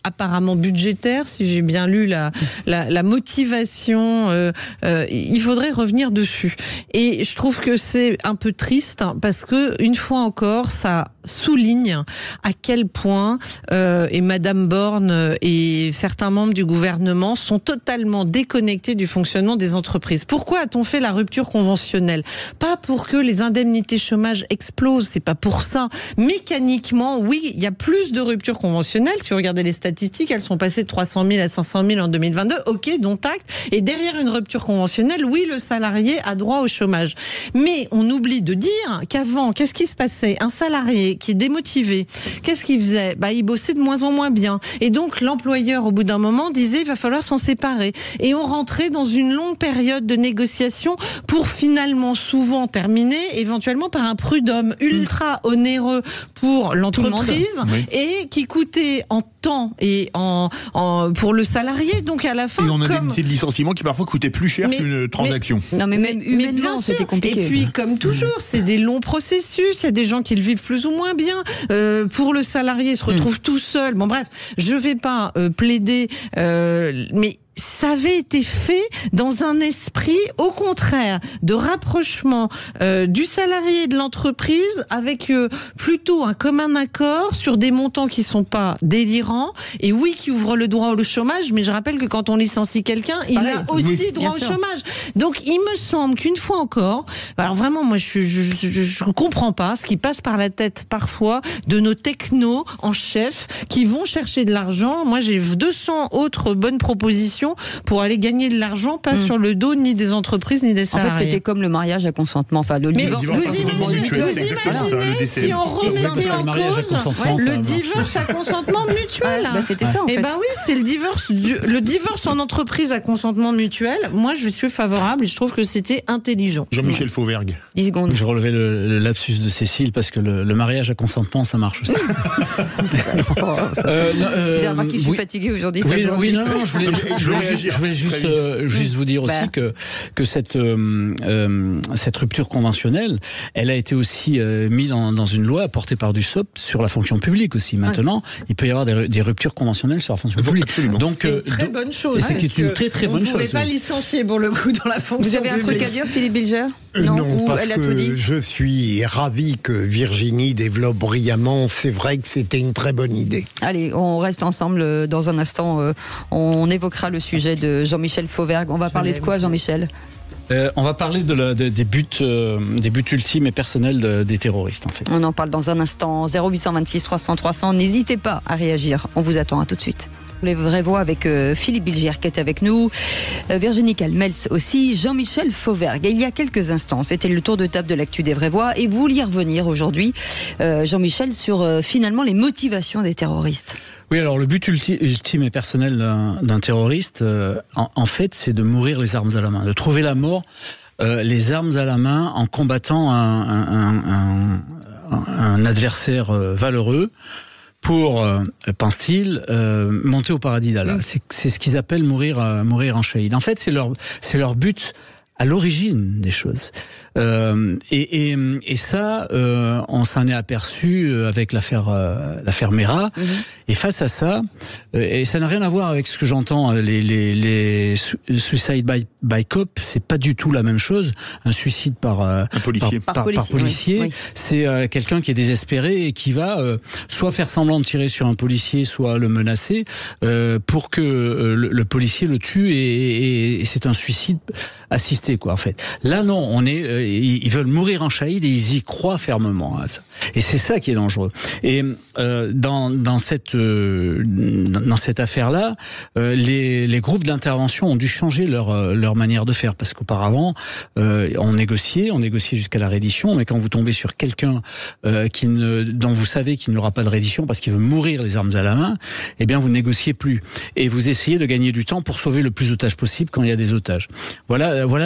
apparemment budgétaire, si j'ai bien lu la, la, la motivation, euh, euh, il faudrait revenir dessus. Et je trouve que c'est un peu triste parce que, une fois encore, ça souligne à quel point euh, et Madame Borne et certains membres du gouvernement sont totalement déconnectés du fonctionnement des entreprises. Pourquoi a-t-on fait la rupture conventionnelle? Pas pour que les indemnités chômage explosent, c'est pas pour ça. Mécaniquement, oui, il y a plus de ruptures conventionnelles. Si vous regardez les statistiques, elles sont passées de trois cent mille à cinq cent mille en deux mille vingt-deux. Ok, dont acte. Et derrière une rupture conventionnelle, oui, le salarié a droit au chômage. Mais on oublie de dire qu'avant, qu'est-ce qui se passait? Un salarié qui est démotivé, qu'est-ce qu'il faisait? Bah, il bossait de moins en moins bien. Et donc, l'employeur, au bout d'un moment, disait il va falloir s'en séparer. Et on rentrait dans une longue période de négociation pour finalement souvent terminer éventuellement par un prud'homme ultra onéreux pour l'entreprise oui. et qui coûtait en temps et en, en pour le salarié. Donc à la fin, et en comme... indemnité de licenciement qui parfois coûtait plus cher Mais- qu'une transaction. Non, mais même Mais humainement, bien c'était sûr. compliqué. Et puis, comme toujours, c'est des longs processus. Il y a des gens qui le vivent plus ou moins bien. Euh, pour le salarié, il se retrouve tout seul. Bon, bref, je vais pas euh, plaider, euh, mais ça avait été fait dans un esprit, au contraire, de rapprochement euh, du salarié et de l'entreprise, avec euh, plutôt un commun accord sur des montants qui sont pas délirants, et oui, qui ouvrent le droit au chômage, mais je rappelle que quand on licencie quelqu'un, il pareil. a aussi Oui, droit bien au sûr. chômage. Donc, il me semble qu'une fois encore, alors vraiment, moi, je je, je, je comprends pas ce qui passe par la tête parfois de nos technos en chef qui vont chercher de l'argent. Moi, j'ai deux cents autres bonnes propositions pour aller gagner de l'argent, pas sur le dos ni des entreprises ni des En salariés. fait, c'était comme le mariage à consentement, enfin le Mais divorce. vous imaginez, vous imaginez si on remettait en cause le divorce à consentement mutuel. Ouais, bah, c'était ça, en Eh fait. ben oui, c'est le divorce, du- le divorce en entreprise à consentement mutuel. Moi, je suis favorable et je trouve que c'était intelligent. Jean-Michel Fauvergue. dix secondes. Je relevais le, le lapsus de Cécile parce que le, le mariage à consentement, ça marche aussi. Euh, non, euh, Vous avez remarqué que je suis oui. fatiguée aujourd'hui, ça Oui, se voit un oui, petit non, peu. non, je voulais, je Je vais voulais- réagir je voulais juste, très vite. euh, juste vous dire aussi Bah. que, que cette, euh, euh, cette rupture conventionnelle, elle a été aussi euh, mise dans, dans une loi portée par du S O P sur la fonction publique aussi. Maintenant, il peut y avoir des, des ruptures conventionnelles sur la fonction publique. Absolument. Donc, C'est euh, une très donc- bonne chose. et c'est parce une que très très bonne on ne chose. pouvait pas oui. licencier pour le coup dans la fonction Vous avez un truc publique. à dire, Philippe Bilger? Euh, Non, Ou parce elle a tout dit? que je suis ravi que Virginie développe brillamment. C'est vrai que c'était une très bonne idée. Allez, on reste ensemble euh, dans un instant. euh, On évoquera le sujet de Jean-Michel Fauvergue. On va parler de quoi, Jean-Michel? Euh, on va parler de la- de- des buts, euh, des buts ultimes et personnels de- des terroristes, en fait. On en parle dans un instant. zéro huit cent vingt-six trois cents trois cents. N'hésitez pas à réagir. On vous attend. À tout de suite. Les vraies voix avec euh, Philippe Bilger qui est avec nous, euh, Virginie Calmels aussi, Jean-Michel Fauvergue. Et il y a quelques instants, c'était le tour de table de l'actu des vraies voix et vous vouliez revenir aujourd'hui, euh, Jean-Michel, sur euh, finalement les motivations des terroristes. Oui, alors le but ulti- ultime et personnel d'un d'un terroriste, euh, en, en fait, c'est de mourir les armes à la main, de trouver la mort, euh, les armes à la main, en combattant un, un, un, un, un adversaire euh, valeureux, pour, euh, pense-t-il, euh, monter au paradis d'Allah. C'est c'est ce qu'ils appellent mourir, euh, mourir en shahid. En fait, c'est leur, c'est leur but à l'origine des choses. Euh, et, et, et ça, euh, on s'en est aperçu avec l'affaire euh, l'affaire Mera. Mhm. Et face à ça, euh, et ça n'a rien à voir avec ce que j'entends, les, les, les su- suicide by, by cop, c'est pas du tout la même chose. Un suicide par euh, Un policier. par, Par par- par policier, policier, oui, oui. c'est euh, quelqu'un qui est désespéré et qui va euh, soit faire semblant de tirer sur un policier, soit le menacer euh, pour que euh, le, le policier le tue et, et, et c'est un suicide assisté, quoi, en fait. Là, non, on est, euh, ils ils veulent mourir en shahid et ils y croient fermement à ça. Et c'est ça qui est dangereux. Et euh, dans, dans cette euh, dans cette affaire-là, euh, les, les groupes d'intervention ont dû changer leur euh, leur manière de faire parce qu'auparavant, euh, on négociait, on négociait jusqu'à la reddition, mais quand vous tombez sur quelqu'un euh, qui ne, dont vous savez qu'il n'y aura pas de reddition parce qu'il veut mourir les armes à la main, eh bien vous négociez plus et vous essayez de gagner du temps pour sauver le plus d'otages possible quand il y a des otages. Voilà, voilà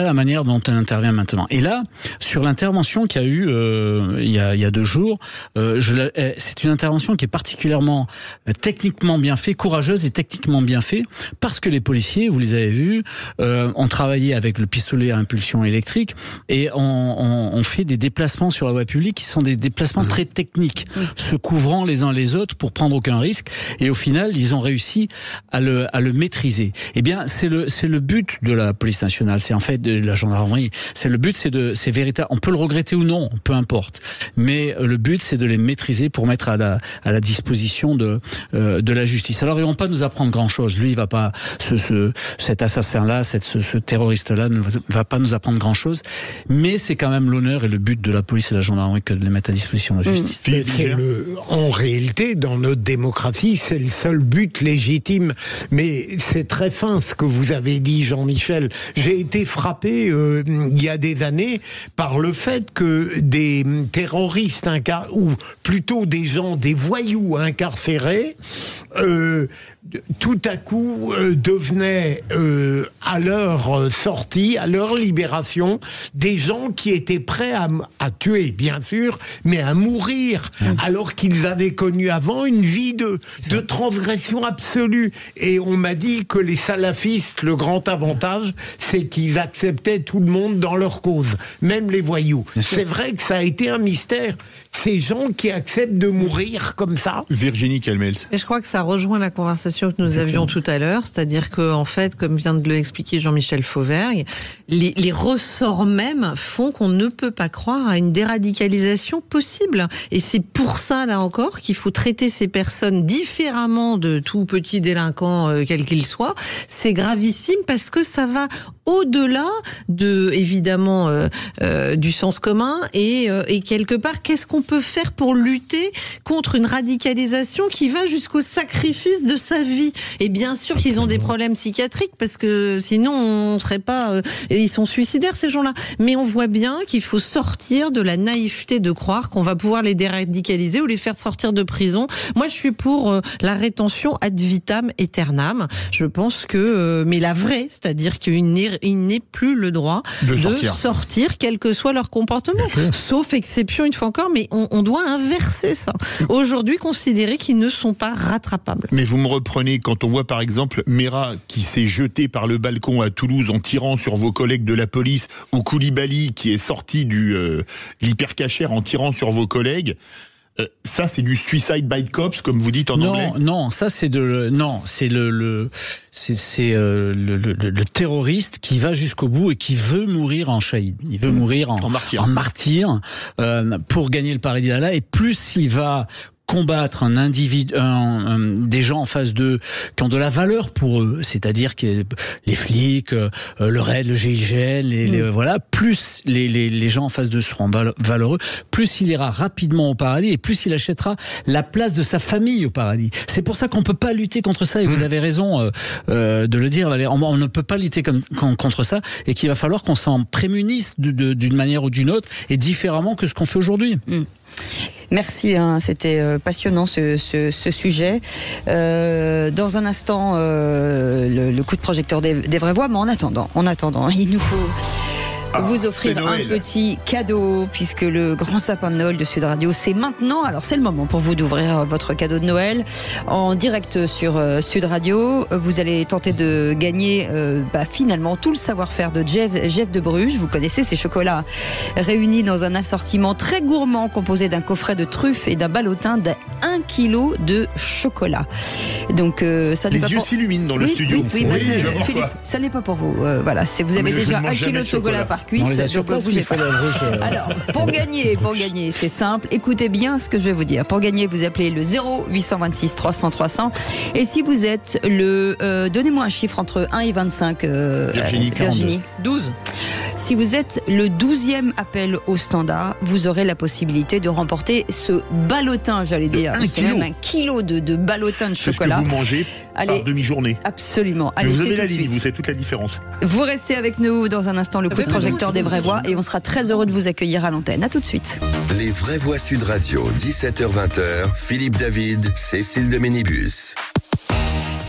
la manière dont elle intervient maintenant. Et là, sur l'intervention qu'il y a eu euh, il, y a, il y a deux jours, euh, je, c'est une intervention qui est particulièrement euh, techniquement bien faite, courageuse et techniquement bien faite, parce que les policiers, vous les avez vus, euh, ont travaillé avec le pistolet à impulsion électrique et ont, ont, ont fait des déplacements sur la voie publique qui sont des déplacements très techniques, se couvrant les uns les autres pour prendre aucun risque. Et au final, ils ont réussi à le, à le maîtriser. Eh bien, c'est le, c'est le but de la police nationale, c'est en fait de la gendarmerie. C'est le but, c'est de, c'est véritable. On peut le regretter ou non, peu importe. Mais le but, c'est de les maîtriser pour mettre à la, à la disposition de, euh, de la justice. Alors, ils vont pas nous apprendre grand-chose. Lui, il va pas, ce, ce, cet assassin-là, cette, ce, ce terroriste-là ne va pas nous apprendre grand-chose. Mais c'est quand même l'honneur et le but de la police et de la gendarmerie que de les mettre à disposition de la justice. Mmh. C'est le, en réalité, dans notre démocratie, c'est le seul but légitime. Mais c'est très fin ce que vous avez dit, Jean-Michel. J'ai été frappé euh, il y a des années par le fait que des terroristes incar- ou plutôt des gens, des voyous incarcérés, euh, tout à coup euh, devenaient euh, à leur sortie, à leur libération, des gens qui étaient prêts à, à tuer, bien sûr, mais à mourir, mmh. alors qu'ils avaient connu avant une vie de, de transgression absolue. Et on m'a dit que les salafistes, le grand avantage, c'est qu'ils acceptaient tout le monde dans leur cause, même les voyous. C'est vrai que ça a été un mystère. Ces gens qui acceptent de mourir comme ça. Virginie Calmels. Et je crois que ça rejoint la conversation que nous Exactement. avions tout à l'heure, c'est-à-dire que, en fait, comme vient de l'expliquer Jean-Michel Fauvergue, les, les ressorts mêmes font qu'on ne peut pas croire à une déradicalisation possible. Et c'est pour ça, là encore, qu'il faut traiter ces personnes différemment de tout petit délinquant, euh, quel qu'il soit. C'est gravissime parce que ça va au-delà de, évidemment, euh, euh, du sens commun et, euh, et quelque part, qu'est-ce qu'on peut faire pour lutter contre une radicalisation qui va jusqu'au sacrifice de sa vie? Et bien sûr qu'ils ont des problèmes psychiatriques parce que sinon on serait pas, euh, ils sont suicidaires ces gens-là. Mais on voit bien qu'il faut sortir de la naïveté de croire qu'on va pouvoir les déradicaliser ou les faire sortir de prison. Moi, je suis pour euh, la rétention ad vitam aeternam. Je pense que, euh, mais la vraie, c'est-à-dire qu'il n'est, il n'est plus le droit de, de sortir. sortir, quel que soit leur comportement, sauf exception une fois encore. Mais on, on doit inverser ça. Aujourd'hui, considérer qu'ils ne sont pas rattrapables. Mais vous me reprenez quand on voit par exemple Mera qui s'est jeté par le balcon à Toulouse en tirant sur vos collègues de la police, ou Koulibaly qui est sorti du euh, l'hypercachère en tirant sur vos collègues. Euh, ça, c'est du suicide by cops, comme vous dites en non, anglais. Non, ça c'est de, non, c'est le, le c'est, c'est euh, le, le, le terroriste qui va jusqu'au bout et qui veut mourir en shahid. Il veut mmh. mourir en, en martyr, en martyr euh, pour gagner le paradis d'Allah. Et plus il va combattre un individu, un, un, des gens en face d'eux qui ont de la valeur pour eux, c'est-à-dire que les flics, euh, le R A I D, le G I G N, les, mmh. les, voilà, plus les, les, les gens en face d'eux seront val- valeureux, plus il ira rapidement au paradis et plus il achètera la place de sa famille au paradis. C'est pour ça qu'on peut pas lutter contre ça, et mmh. vous avez raison euh, euh, de le dire, on, on ne peut pas lutter comme, contre ça, et qu'il va falloir qu'on s'en prémunisse de, de, d'une manière ou d'une autre, et différemment que ce qu'on fait aujourd'hui. Mmh. Merci, hein, c'était euh, passionnant ce, ce, ce sujet. Euh, dans un instant, euh, le, le coup de projecteur des, des vraies voix, mais en attendant, en attendant, il nous faut ah, vous offrir un petit cadeau, puisque le grand sapin de Noël de Sud Radio, c'est maintenant. Alors c'est le moment pour vous d'ouvrir votre cadeau de Noël en direct sur euh, Sud Radio. Vous allez tenter de gagner euh, bah, finalement tout le savoir-faire de Jeff, Jeff de Bruges. Vous connaissez ces chocolats réunis dans un assortiment très gourmand composé d'un coffret de truffes et d'un ballotin d'un kilo de chocolat. Donc euh, ça les n'est pas yeux pour... s'illuminent dans le oui, studio. Oui, oui, oui, oui oui Philippe, ça n'est pas pour vous. Euh, voilà, c'est, vous avez déjà un kilo de chocolat, chocolat par cuisse, donc bougez pas. Alors, pour gagner, pour gagner, c'est simple. Écoutez bien ce que je vais vous dire. Pour gagner, vous appelez le zéro huit cent vingt-six trois cents trois cents. Et si vous êtes le, euh, donnez-moi un chiffre entre un et vingt-cinq. Euh, Virginie, Virginie. douze. Si vous êtes le douzième appel au standard, vous aurez la possibilité de remporter ce ballotin, j'allais dire. Un c'est kilo. même un kilo de, de ballotin de chocolat. C'est ce que vous mangez Allez, par demi-journée. Absolument. Mais Allez, vous c'est avez tout la de ligne, suite. vous savez toute la différence. Vous restez avec nous dans un instant, le coup de projecteur des vraies voix, et on sera très heureux de vous accueillir à l'antenne. À tout de suite. Les vraies voix Sud Radio, dix-sept heures vingt, Philippe David, Cécile de Ménibus.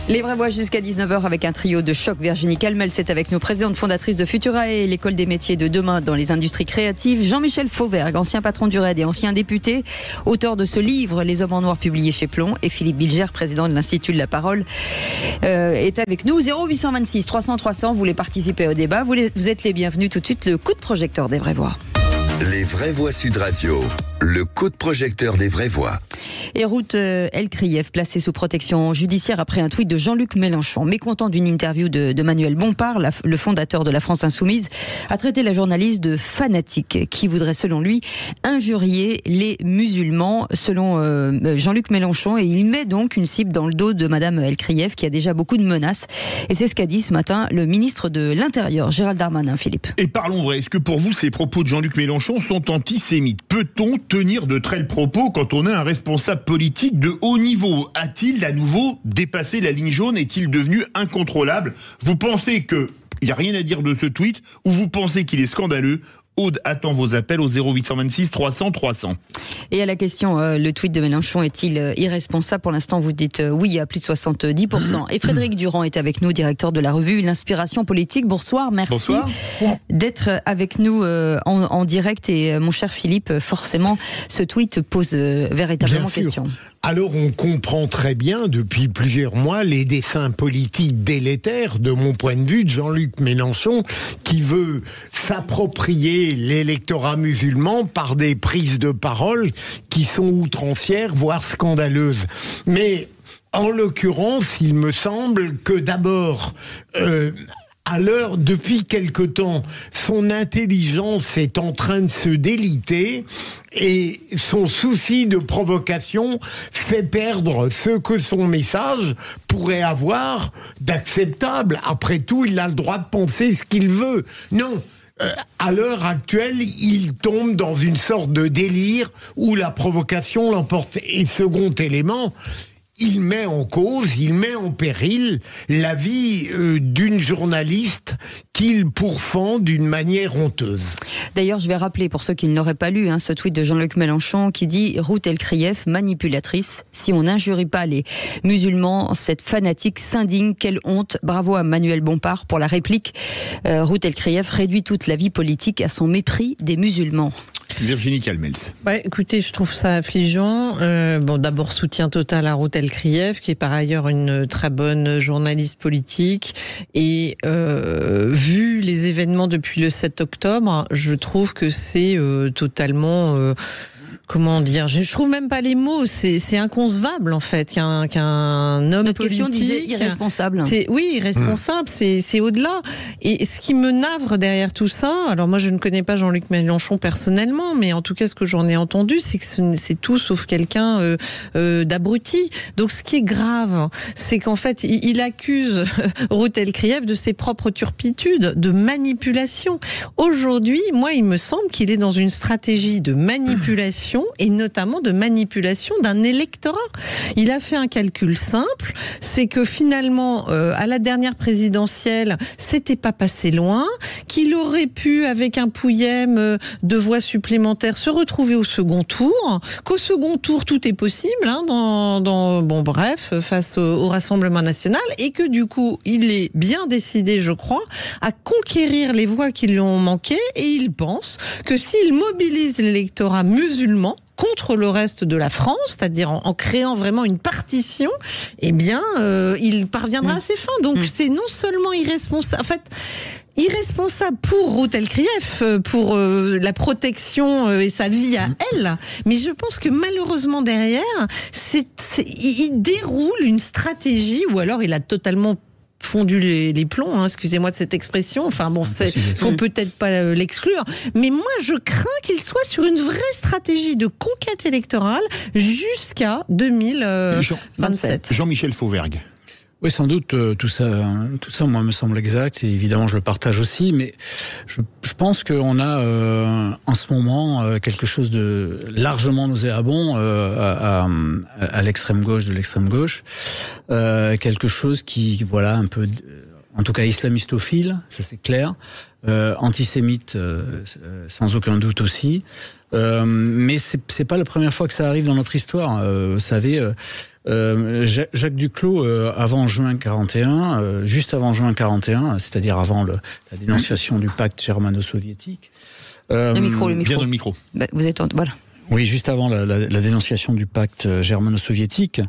Les vraies voix jusqu'à dix-neuf heures avec un trio de choc. Virginie Calmel, c'est avec nous, présidente fondatrice de Futurae, l'école des métiers de demain dans les industries créatives. Jean-Michel Fauvergue, ancien patron du R A I D et ancien député, auteur de ce livre, Les hommes en noir, publié chez Plomb. Et Philippe Bilger, président de l'Institut de la Parole, euh, est avec nous. zéro huit cent vingt-six trois cents trois cents, vous voulez participer au débat, vous, les, vous êtes les bienvenus. Tout de suite, le coup de projecteur des vraies voix. Les vraies voix Sud Radio, le coup de projecteur des vraies voix. Et Ruth Elkrieff, placée sous protection judiciaire après un tweet de Jean-Luc Mélenchon. Mécontent d'une interview de, de Manuel Bompard, la, le fondateur de la France Insoumise, a traité la journaliste de fanatique, qui voudrait, selon lui, injurier les musulmans, selon euh, Jean-Luc Mélenchon. Et il met donc une cible dans le dos de Madame Elkrieff, qui a déjà beaucoup de menaces. Et c'est ce qu'a dit ce matin le ministre de l'Intérieur, Gérald Darmanin, Philippe. Et parlons vrai, est-ce que pour vous, ces propos de Jean-Luc Mélenchon sont antisémites? Peut-on tenir de tels propos quand on est un responsable politique de haut niveau? A-t-il à nouveau dépassé la ligne jaune? Est-il devenu incontrôlable? Vous pensez qu'il n'y a rien à dire de ce tweet ou vous pensez qu'il est scandaleux? Aude attend vos appels au zéro huit cent vingt-six trois cents trois cents. Et à la question, euh, le tweet de Mélenchon est-il euh, irresponsable? Pour l'instant, vous dites euh, oui à plus de soixante-dix pour cent. Et Frédéric Durand est avec nous, directeur de la revue L'Inspiration politique. Bonsoir, merci Bonsoir. d'être avec nous euh, en, en direct. Et euh, mon cher Philippe, forcément, ce tweet pose euh, véritablement question. Alors on comprend très bien depuis plusieurs mois les desseins politiques délétères, de mon point de vue, de Jean-Luc Mélenchon, qui veut s'approprier l'électorat musulman par des prises de parole qui sont outrancières, voire scandaleuses. Mais en l'occurrence, il me semble que d'abord... Euh, À l'heure, depuis quelque temps, son intelligence est en train de se déliter et son souci de provocation fait perdre ce que son message pourrait avoir d'acceptable. Après tout, il a le droit de penser ce qu'il veut. Non. Euh, à l'heure actuelle, il tombe dans une sorte de délire où la provocation l'emporte. Et second élément, il met en cause, il met en péril la vie euh, d'une journaliste qu'il pourfend d'une manière honteuse. D'ailleurs, je vais rappeler, pour ceux qui ne l'auraient pas lu, hein, ce tweet de Jean-Luc Mélenchon qui dit « Ruth Elkrieff, manipulatrice. Si on n'injurie pas les musulmans, cette fanatique s'indigne. Quelle honte. Bravo à Manuel Bompard pour la réplique. Euh, Ruth Elkrieff réduit toute la vie politique à son mépris des musulmans. » Virginie Calmels. Bah, écoutez, je trouve ça affligeant. Euh, bon, d'abord, soutien total à Ruth Elkrieff, qui est par ailleurs une très bonne journaliste politique. Et euh, vu les événements depuis le sept octobre, je trouve que c'est euh, totalement... Euh, Comment dire? Je, je trouve même pas les mots. C'est, c'est inconcevable en fait qu'un, qu'un homme Notre politique. Question disait irresponsable. C'est, oui, irresponsable. Mmh. C'est, c'est au-delà. Et ce qui me navre derrière tout ça, alors moi je ne connais pas Jean-Luc Mélenchon personnellement, mais en tout cas ce que j'en ai entendu, c'est que ce, c'est tout sauf quelqu'un euh, euh, d'abruti. Donc ce qui est grave, c'est qu'en fait il, il accuse Ruth Elkrieff de ses propres turpitudes, de manipulation. Aujourd'hui, moi il me semble qu'il est dans une stratégie de manipulation. Et notamment de manipulation d'un électorat. Il a fait un calcul simple, c'est que finalement, euh, à la dernière présidentielle, c'était pas passé loin, qu'il aurait pu, avec un pouillème euh, de voix supplémentaires, se retrouver au second tour, qu'au second tour, tout est possible, hein, dans, dans, bon bref, face au, au Rassemblement national, et que du coup, il est bien décidé, je crois, à conquérir les voix qui lui ont manqué, et il pense que s'il mobilise l'électorat musulman, contre le reste de la France, c'est-à-dire en, en créant vraiment une partition, eh bien, euh, il parviendra mmh. à ses fins. Donc, mmh. c'est non seulement irresponsable, en fait, irresponsable pour Ruth Elkrieff, pour euh, la protection euh, et sa vie à elle, mais je pense que malheureusement derrière, c'est, c'est, il déroule une stratégie, ou alors il a totalement fondu les, les plombs, hein, excusez-moi de cette expression, enfin bon, il faut peut-être pas l'exclure, mais moi je crains qu'il soit sur une vraie stratégie de conquête électorale jusqu'à deux mille vingt-sept. Jean, Jean-Michel Fauvergue. Oui, sans doute, euh, tout ça, tout ça, moi, me semble exact, et évidemment, je le partage aussi, mais je, je pense qu'on a, euh, en ce moment, euh, quelque chose de largement nauséabond euh, à, à, à l'extrême gauche de l'extrême gauche, euh, quelque chose qui, voilà, un peu en tout cas islamistophile, ça c'est clair, euh, antisémite euh, sans aucun doute aussi. Euh, mais c'est, c'est pas la première fois que ça arrive dans notre histoire. Euh, vous savez, euh, euh, Jacques Duclos, euh, avant juin quarante et un, euh, juste avant juin quarante et un, c'est-à-dire avant le, la dénonciation du pacte germano-soviétique. Euh, le micro, le micro. Bien dans le micro. Bah, vous êtes en, voilà. Oui, juste avant la, la, la dénonciation du pacte germano-soviétique.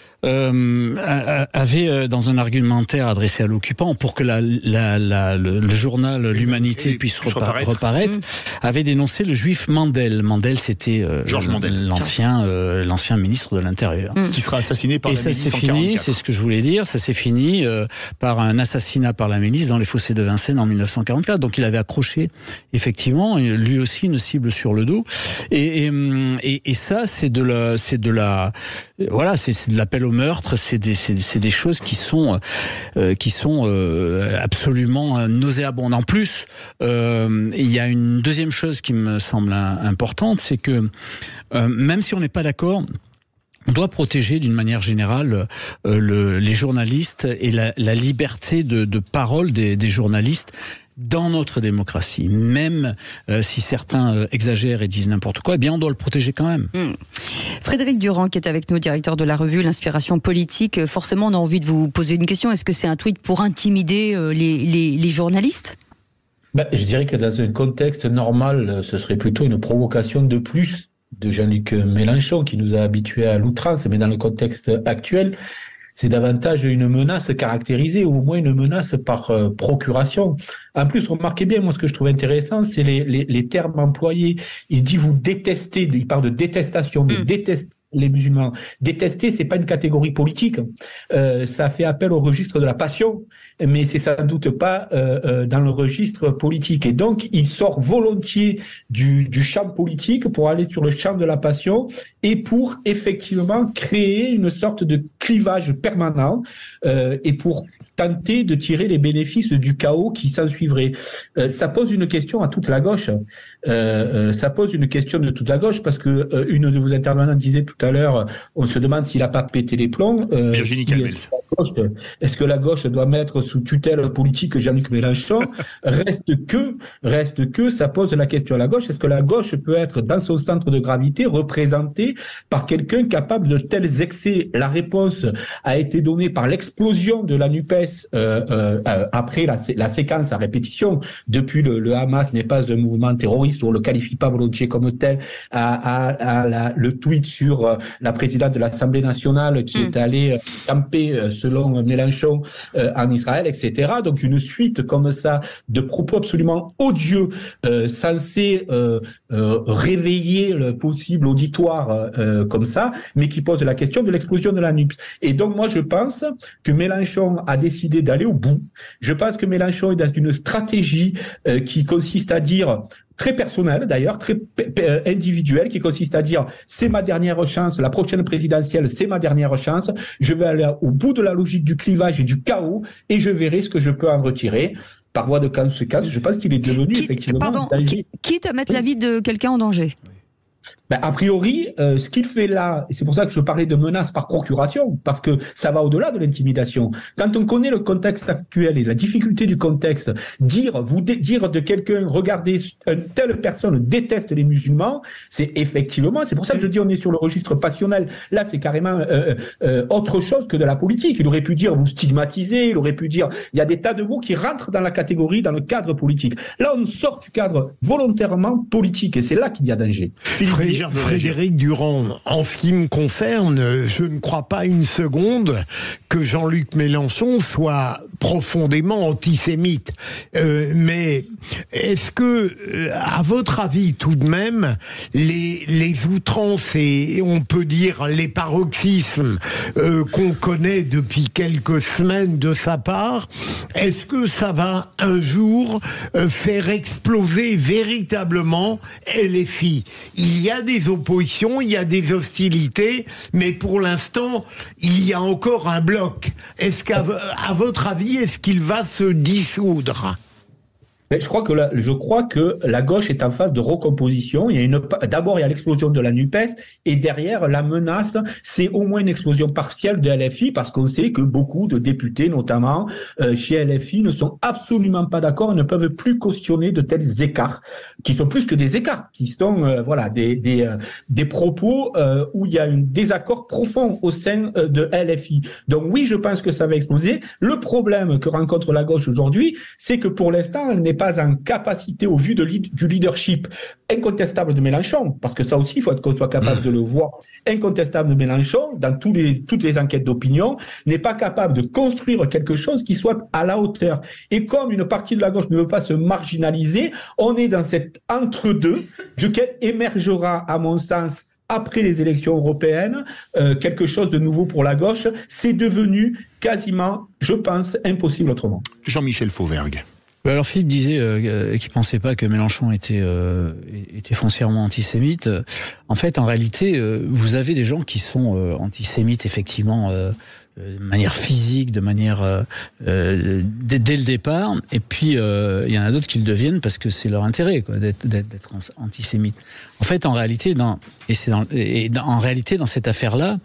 Euh, avait dans un argumentaire adressé à l'occupant pour que la, la, la, le, le journal L'Humanité puisse repa- reparaître, reparaître mmh. avait dénoncé le juif Mandel. Mandel, c'était euh, Georges Mandel, l'ancien, euh, l'ancien ministre de l'Intérieur, mmh. qui sera assassiné par et la ça milice s'est en fini. quarante-quatre. C'est ce que je voulais dire. Ça s'est fini euh, par un assassinat par la milice dans les fossés de Vincennes en mille neuf cent quarante-quatre. Donc il avait accroché effectivement lui aussi une cible sur le dos. Et, et, et, et ça, c'est de la, c'est de la, voilà, c'est, c'est de l'appel au meurtre. C'est des C'est, c'est des choses qui sont euh, qui sont euh, absolument nauséabondes. En plus, euh, il y a une deuxième chose qui me semble importante, c'est que euh, même si on n'est pas d'accord, on doit protéger d'une manière générale euh, le, les journalistes et la, la liberté de, de parole des, des journalistes dans notre démocratie. Même euh, si certains euh, exagèrent et disent n'importe quoi, eh bien on doit le protéger quand même. Mmh. Frédéric Durand, qui est avec nous, directeur de la revue L'Inspiration Politique, forcément on a envie de vous poser une question. Est-ce que c'est un tweet pour intimider euh, les, les, les journalistes ? Ben, je dirais que dans un contexte normal, ce serait plutôt une provocation de plus de Jean-Luc Mélenchon, qui nous a habitués à l'outrance, mais dans le contexte actuel, c'est davantage une menace caractérisée, ou au moins une menace par euh, procuration. En plus, remarquez bien, moi, ce que je trouve intéressant, c'est les, les, les termes employés. Il dit vous détestez, il parle de détestation, de mmh. détester les musulmans. Détester, c'est pas une catégorie politique. Euh, ça fait appel au registre de la passion, mais c'est sans doute pas euh, euh, dans le registre politique. Et donc, il sort volontiers du, du champ politique pour aller sur le champ de la passion et pour effectivement créer une sorte de clivage permanent euh, et pour tenter de tirer les bénéfices du chaos qui s'ensuivrait. Euh, ça pose une question à toute la gauche. Euh, euh, ça pose une question de toute la gauche parce que euh, une de vos intervenants disait tout à l'heure, on se demande s'il n'a pas pété les plombs. Euh, Virginie si, Calmels. Est-ce que, la gauche, est-ce que la gauche doit mettre sous tutelle politique Jean-Luc Mélenchon ? Reste que, reste que, ça pose la question à la gauche. Est-ce que la gauche peut être dans son centre de gravité représentée par quelqu'un capable de tels excès ? La réponse a été donnée par l'explosion de la NUPES Euh, euh, euh, après la, la séquence à répétition. Depuis le, le Hamas n'est pas un mouvement terroriste, on le qualifie pas volontiers comme tel, à, à, à la, le tweet sur euh, la présidente de l'Assemblée nationale qui mmh. est allée euh, camper euh, selon Mélenchon euh, en Israël, et cetera. Donc une suite comme ça de propos absolument odieux euh, censés euh, euh, réveiller le possible auditoire euh, comme ça, mais qui pose la question de l'explosion de la NUPES. Et donc moi je pense que Mélenchon a décidé d'aller au bout. Je pense que Mélenchon est dans une stratégie euh, qui consiste à dire, très personnelle d'ailleurs, très p- p- individuelle, qui consiste à dire c'est ma dernière chance, la prochaine présidentielle c'est ma dernière chance, je vais aller au bout de la logique du clivage et du chaos et je verrai ce que je peux en retirer. Par voie de conséquence, je pense qu'il est devenu quitte, effectivement... Pardon, quitte à mettre oui. la vie de quelqu'un en danger. Ben, a priori, euh, ce qu'il fait là, et c'est pour ça que je parlais de menace par procuration, parce que ça va au-delà de l'intimidation. Quand on connaît le contexte actuel et la difficulté du contexte, dire, vous dé- dire de quelqu'un, regardez, une telle personne déteste les musulmans, c'est effectivement, c'est pour ça que je dis on est sur le registre passionnel. Là, c'est carrément euh, euh, autre chose que de la politique. Il aurait pu dire vous stigmatisez, il aurait pu dire, il y a des tas de mots qui rentrent dans la catégorie, dans le cadre politique. Là, on sort du cadre volontairement politique, et c'est là qu'il y a danger. Fré- Frédéric Durand, en ce qui me concerne, je ne crois pas une seconde que Jean-Luc Mélenchon soit profondément antisémite. Euh, mais est-ce que, euh, à votre avis, tout de même, les, les outrances et, on peut dire les paroxysmes euh, qu'on connaît depuis quelques semaines de sa part, est-ce que ça va un jour euh, faire exploser véritablement L F I ? Il y a des oppositions, il y a des hostilités, mais pour l'instant, il y a encore un bloc. Est-ce qu'à à votre avis, est-ce qu'il va se dissoudre ? Mais je crois que la, je crois que la gauche est en phase de recomposition. Il y a une, d'abord il y a l'explosion de la NUPES et derrière la menace, c'est au moins une explosion partielle de L F I parce qu'on sait que beaucoup de députés, notamment euh, chez L F I, ne sont absolument pas d'accord et ne peuvent plus cautionner de tels écarts, qui sont plus que des écarts, qui sont euh, voilà des des, euh, des propos euh, où il y a un désaccord profond au sein euh, de L F I. Donc oui, je pense que ça va exploser. Le problème que rencontre la gauche aujourd'hui, c'est que pour l'instant, elle n'est pas en capacité, au vu de, du leadership incontestable de Mélenchon, parce que ça aussi, il faut qu'on soit capable de le voir, incontestable de Mélenchon, dans tous les, toutes les enquêtes d'opinion, n'est pas capable de construire quelque chose qui soit à la hauteur. Et comme une partie de la gauche ne veut pas se marginaliser, on est dans cet entre-deux, duquel émergera, à mon sens, après les élections européennes, euh, quelque chose de nouveau pour la gauche. C'est devenu quasiment, je pense, impossible autrement. Jean-Michel Fauvergue. Alors Philippe disait euh, qu'il pensait pas que Mélenchon était euh, était foncièrement antisémite. En fait, en réalité, euh, vous avez des gens qui sont euh, antisémites effectivement euh, de manière physique, de manière euh, euh, dès, dès le départ. Et puis euh, il y en a d'autres qui le deviennent parce que c'est leur intérêt, quoi, d'être, d'être, d'être antisémite. En fait, en réalité, dans et c'est dans, et dans, en réalité dans cette affaire-là.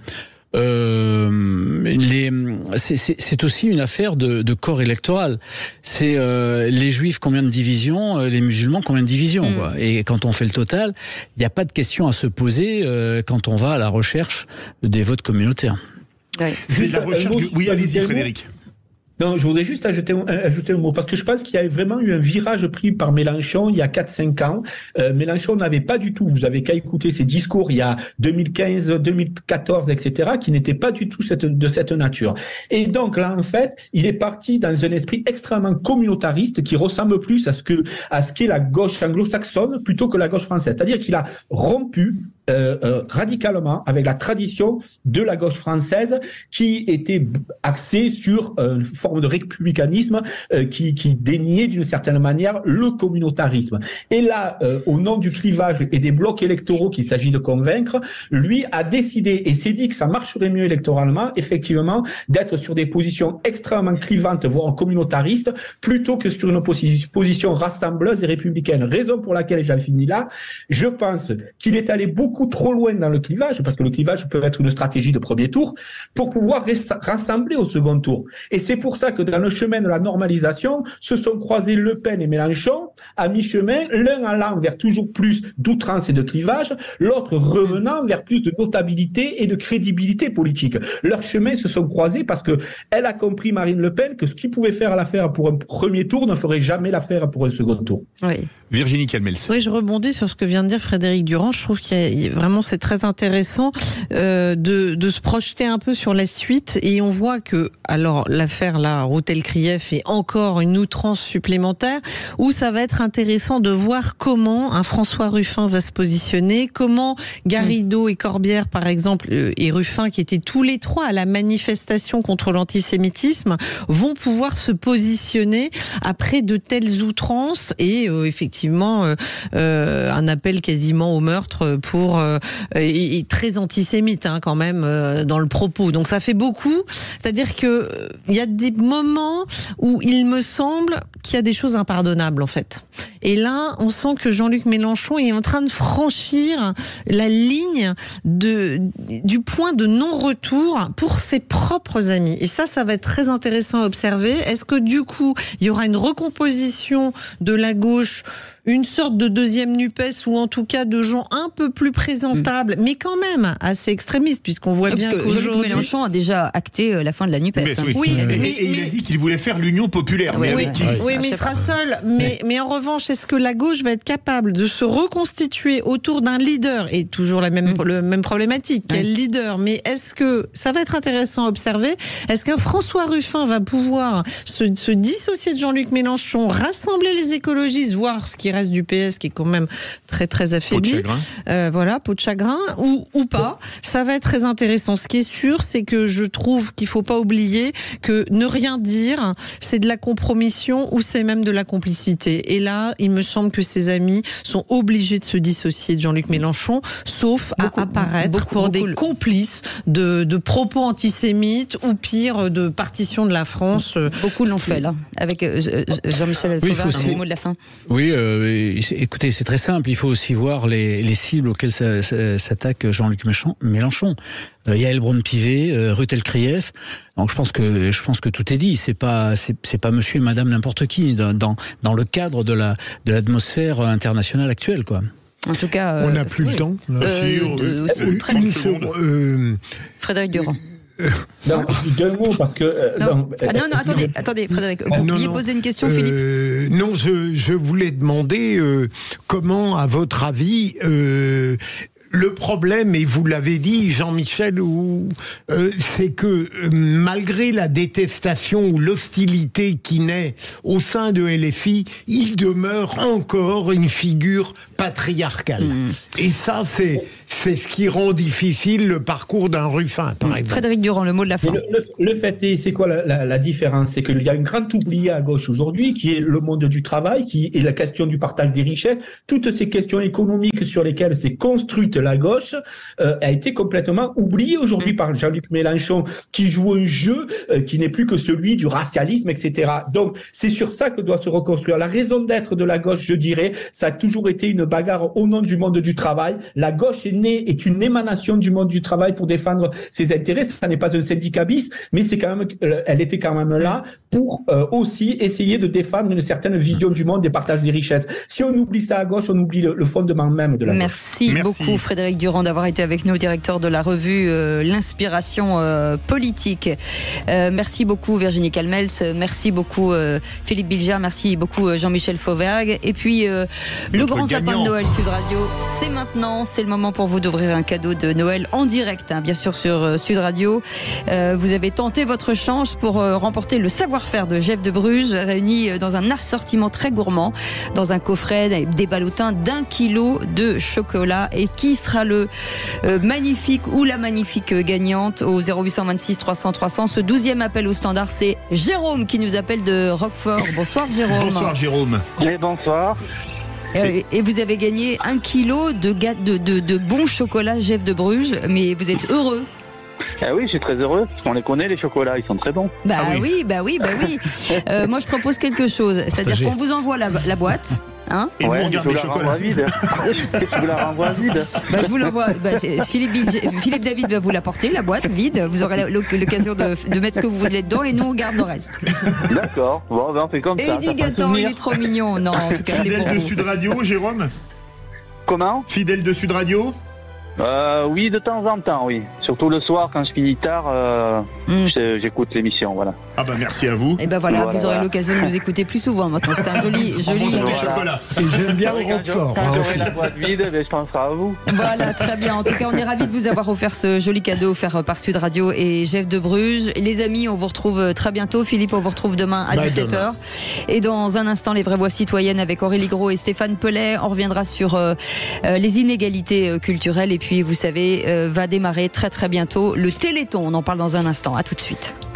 Euh, les, c'est, c'est, c'est aussi une affaire de, de corps électoral. C'est euh, les juifs combien de divisions, les musulmans combien de divisions. Mmh. Quoi. Et quand on fait le total, il n'y a pas de question à se poser euh, quand on va à la recherche des votes communautaires. Ouais. C'est de la recherche. Du... Oui, allez-y, Frédéric. Non, je voudrais juste ajouter un, ajouter un mot, parce que je pense qu'il y a vraiment eu un virage pris par Mélenchon il y a quatre cinq ans. Euh, Mélenchon n'avait pas du tout, vous avez qu'à écouter ses discours il y a deux mille quinze, deux mille quatorze, et cetera, qui n'étaient pas du tout cette, de cette nature. Et donc là, en fait, il est parti dans un esprit extrêmement communautariste qui ressemble plus à ce que, à ce qu'est la gauche anglo-saxonne plutôt que la gauche française. C'est-à-dire qu'il a rompu Euh, euh, radicalement avec la tradition de la gauche française qui était axée sur euh, une forme de républicanisme euh, qui, qui déniait d'une certaine manière le communautarisme. Et là, euh, au nom du clivage et des blocs électoraux qu'il s'agit de convaincre, lui a décidé et s'est dit que ça marcherait mieux électoralement, effectivement, d'être sur des positions extrêmement clivantes, voire communautaristes, plutôt que sur une posi- position rassembleuse et républicaine. Raison pour laquelle, j'en finis là, je pense qu'il est allé beaucoup trop loin dans le clivage, parce que le clivage peut être une stratégie de premier tour, pour pouvoir rassembler au second tour. Et c'est pour ça que dans le chemin de la normalisation, se sont croisés Le Pen et Mélenchon à mi-chemin, l'un allant vers toujours plus d'outrance et de clivage, l'autre revenant vers plus de notabilité et de crédibilité politique. Leurs chemins se sont croisés parce que elle a compris, Marine Le Pen, que ce qui pouvait faire l'affaire pour un premier tour ne ferait jamais l'affaire pour un second tour. Oui. Virginie Calmels. Oui, je rebondis sur ce que vient de dire Frédéric Durand. Je trouve qu'il y a vraiment, c'est très intéressant euh, de, de se projeter un peu sur la suite. Et on voit que, alors, l'affaire là, Routel-Krief est encore une outrance supplémentaire, où ça va être intéressant de voir comment un François Ruffin va se positionner, comment Garrido et Corbière, par exemple, euh, et Ruffin, qui étaient tous les trois à la manifestation contre l'antisémitisme, vont pouvoir se positionner après de telles outrances et euh, effectivement euh, euh, un appel quasiment au meurtre pour euh, et, et très antisémite hein, quand même euh, dans le propos. Donc ça fait beaucoup. C'est-à-dire que il y a des moments où il me semble qu'il y a des choses impardonnables en fait. Et là, on sent que Jean-Luc Mélenchon est en train de franchir la ligne de, du point de non-retour pour ses propres amis. Et ça, ça va être très intéressant à observer. Est-ce que du coup, il y aura une recomposition de la gauche, une sorte de deuxième NUPES, ou en tout cas de gens un peu plus présentables, mmh. mais quand même assez extrémistes, puisqu'on voit oui, bien que Jean-Luc Mélenchon a déjà acté la fin de la NUPES. Mais, hein. oui, oui, mais, et, et il a dit qu'il voulait faire l'Union populaire. Oui, mais oui, avec qui oui, mais il sera seul. Mais, mais en revanche, est-ce que la gauche va être capable de se reconstituer autour d'un leader, et toujours la même, mmh. le même problématique, quel oui. leader, mais est-ce que ça va être intéressant à observer? Est-ce qu'un François Ruffin va pouvoir se, se dissocier de Jean-Luc Mélenchon, rassembler les écologistes, voir ce qui reste reste du P S qui est quand même très très affaibli. Peau de chagrin. Euh, voilà, peau de chagrin ou, ou pas. Ça va être très intéressant. Ce qui est sûr, c'est que je trouve qu'il faut pas oublier que ne rien dire, c'est de la compromission ou c'est même de la complicité. Et là, il me semble que ses amis sont obligés de se dissocier de Jean-Luc Mélenchon, sauf beaucoup, à apparaître beaucoup, pour beaucoup, des complices de, de propos antisémites ou pire, de partition de la France. Beaucoup l'ont fait, là, avec euh, Jean-Michel oui, Fauvergue, un mot de la fin. Oui, euh, écoutez, c'est très simple. Il faut aussi voir les, les cibles auxquelles ça, ça, s'attaque Jean-Luc Mélenchon. Euh, Yael Braun-Pivet, euh, Ruth Elkrief. Donc je pense que je pense que tout est dit. C'est pas c'est, c'est pas Monsieur et Madame n'importe qui dans, dans dans le cadre de la de l'atmosphère internationale actuelle, quoi. En tout cas, euh, on n'a plus oui. le temps. Là. Euh, si, euh, euh, très une seconde. Euh, Frédéric Durand. Non, deux mots parce que. Euh, non. non, ah, non, non, attendez, non. attendez, Frédéric. Vous non, vouliez non. poser une question, euh, Philippe ? Non, je, je voulais demander euh, comment, à votre avis, euh, le problème, et vous l'avez dit, Jean-Michel, ou, euh, c'est que euh, malgré la détestation ou l'hostilité qui naît au sein de L F I, il demeure encore une figure patriarcale. Mmh. Et ça, c'est, c'est ce qui rend difficile le parcours d'un Ruffin, par exemple. Frédéric Durand, le mot de la fin. Le, le, le fait est, c'est quoi la, la, la différence ? C'est qu'il y a une grande oubliée à gauche aujourd'hui, qui est le monde du travail, qui est la question du partage des richesses. Toutes ces questions économiques sur lesquelles s'est construite la gauche euh, a été complètement oubliée aujourd'hui mmh. par Jean-Luc Mélenchon, qui joue un jeu euh, qui n'est plus que celui du racialisme, et cetera. Donc, c'est sur ça que doit se reconstruire. La raison d'être de la gauche, je dirais, ça a toujours été une bagarre au nom du monde du travail. La gauche est née, est une émanation du monde du travail pour défendre ses intérêts. Ça n'est pas un syndicat bis, mais c'est quand même, elle était quand même là pour euh, aussi essayer de défendre une certaine vision du monde et partage des richesses. Si on oublie ça à gauche, on oublie le, le fondement même de la Merci gauche. Merci beaucoup Frédéric Durand d'avoir été avec nous, directeur de la revue euh, L'Inspiration euh, politique. Euh, merci beaucoup Virginie Calmels, merci beaucoup euh, Philippe Bilger, merci beaucoup euh, Jean-Michel Fauvergue. Et puis euh, le grand gagnant. Sapin de Noël Sud Radio, c'est maintenant, c'est le moment pour vous d'ouvrir un cadeau de Noël en direct, hein, bien sûr sur euh, Sud Radio. Euh, vous avez tenté votre chance pour euh, remporter le savoir-faire de Jeff de Bruges, réuni dans un assortiment très gourmand, dans un coffret, des ballotins d'un kilo de chocolat. Et qui sera le euh, magnifique ou la magnifique gagnante au zéro huit cent vingt-six trois cents trois cents. Ce douzième appel au standard, c'est Jérôme qui nous appelle de Roquefort. Bonsoir Jérôme. Bonsoir Jérôme. Et bonsoir. Et, et vous avez gagné un kilo de, de, de, de bon chocolat Jeff de Bruges, mais vous êtes heureux. Ah oui, je suis très heureux. On les connaît, les chocolats, ils sont très bons. Bah ah oui. oui, bah oui, bah oui. Euh, moi, je propose quelque chose. C'est-à-dire qu'on vous envoie la, la boîte. Hein et ouais, nous, on garde le chocolat vide. Je vous la renvoie vide. Bah, je vous l'envoie. Bah, Philippe, Philippe David va vous la porter, la boîte vide. Vous aurez l'occasion de, de mettre ce que vous voulez dedans et nous, on garde le reste. D'accord. Bon, ben on fait comme et ça. Et il dit Gaëtan, il est trop mignon. Non, en tout cas, c'est pour Fidèle de vous. Sud Radio, Jérôme ? Comment ? Fidèle de Sud Radio ? Euh, oui, de temps en temps, oui. Surtout le soir, quand je finis tard, euh, mm. j'écoute l'émission, voilà. Ah bah merci à vous. Et ben voilà, voilà vous aurez voilà. l'occasion de nous écouter plus souvent maintenant. C'est un joli, joli. Voilà. Chocolat. Et j'aime bien le Roquefort. Quand j'aurai la boîte vide, ben, je penserai à vous. Voilà, très bien. En tout cas, on est ravis de vous avoir offert ce joli cadeau offert par Sud Radio et Jeff de Bruges. Les amis, on vous retrouve très bientôt. Philippe, on vous retrouve demain à bah, dix-sept heures. Et dans un instant, les vraies voix citoyennes avec Aurélie Gros et Stéphane Pellet. On reviendra sur euh, les inégalités euh, culturelles. Et puis, vous savez, euh, va démarrer très très bientôt le Téléthon. On en parle dans un instant. À tout de suite.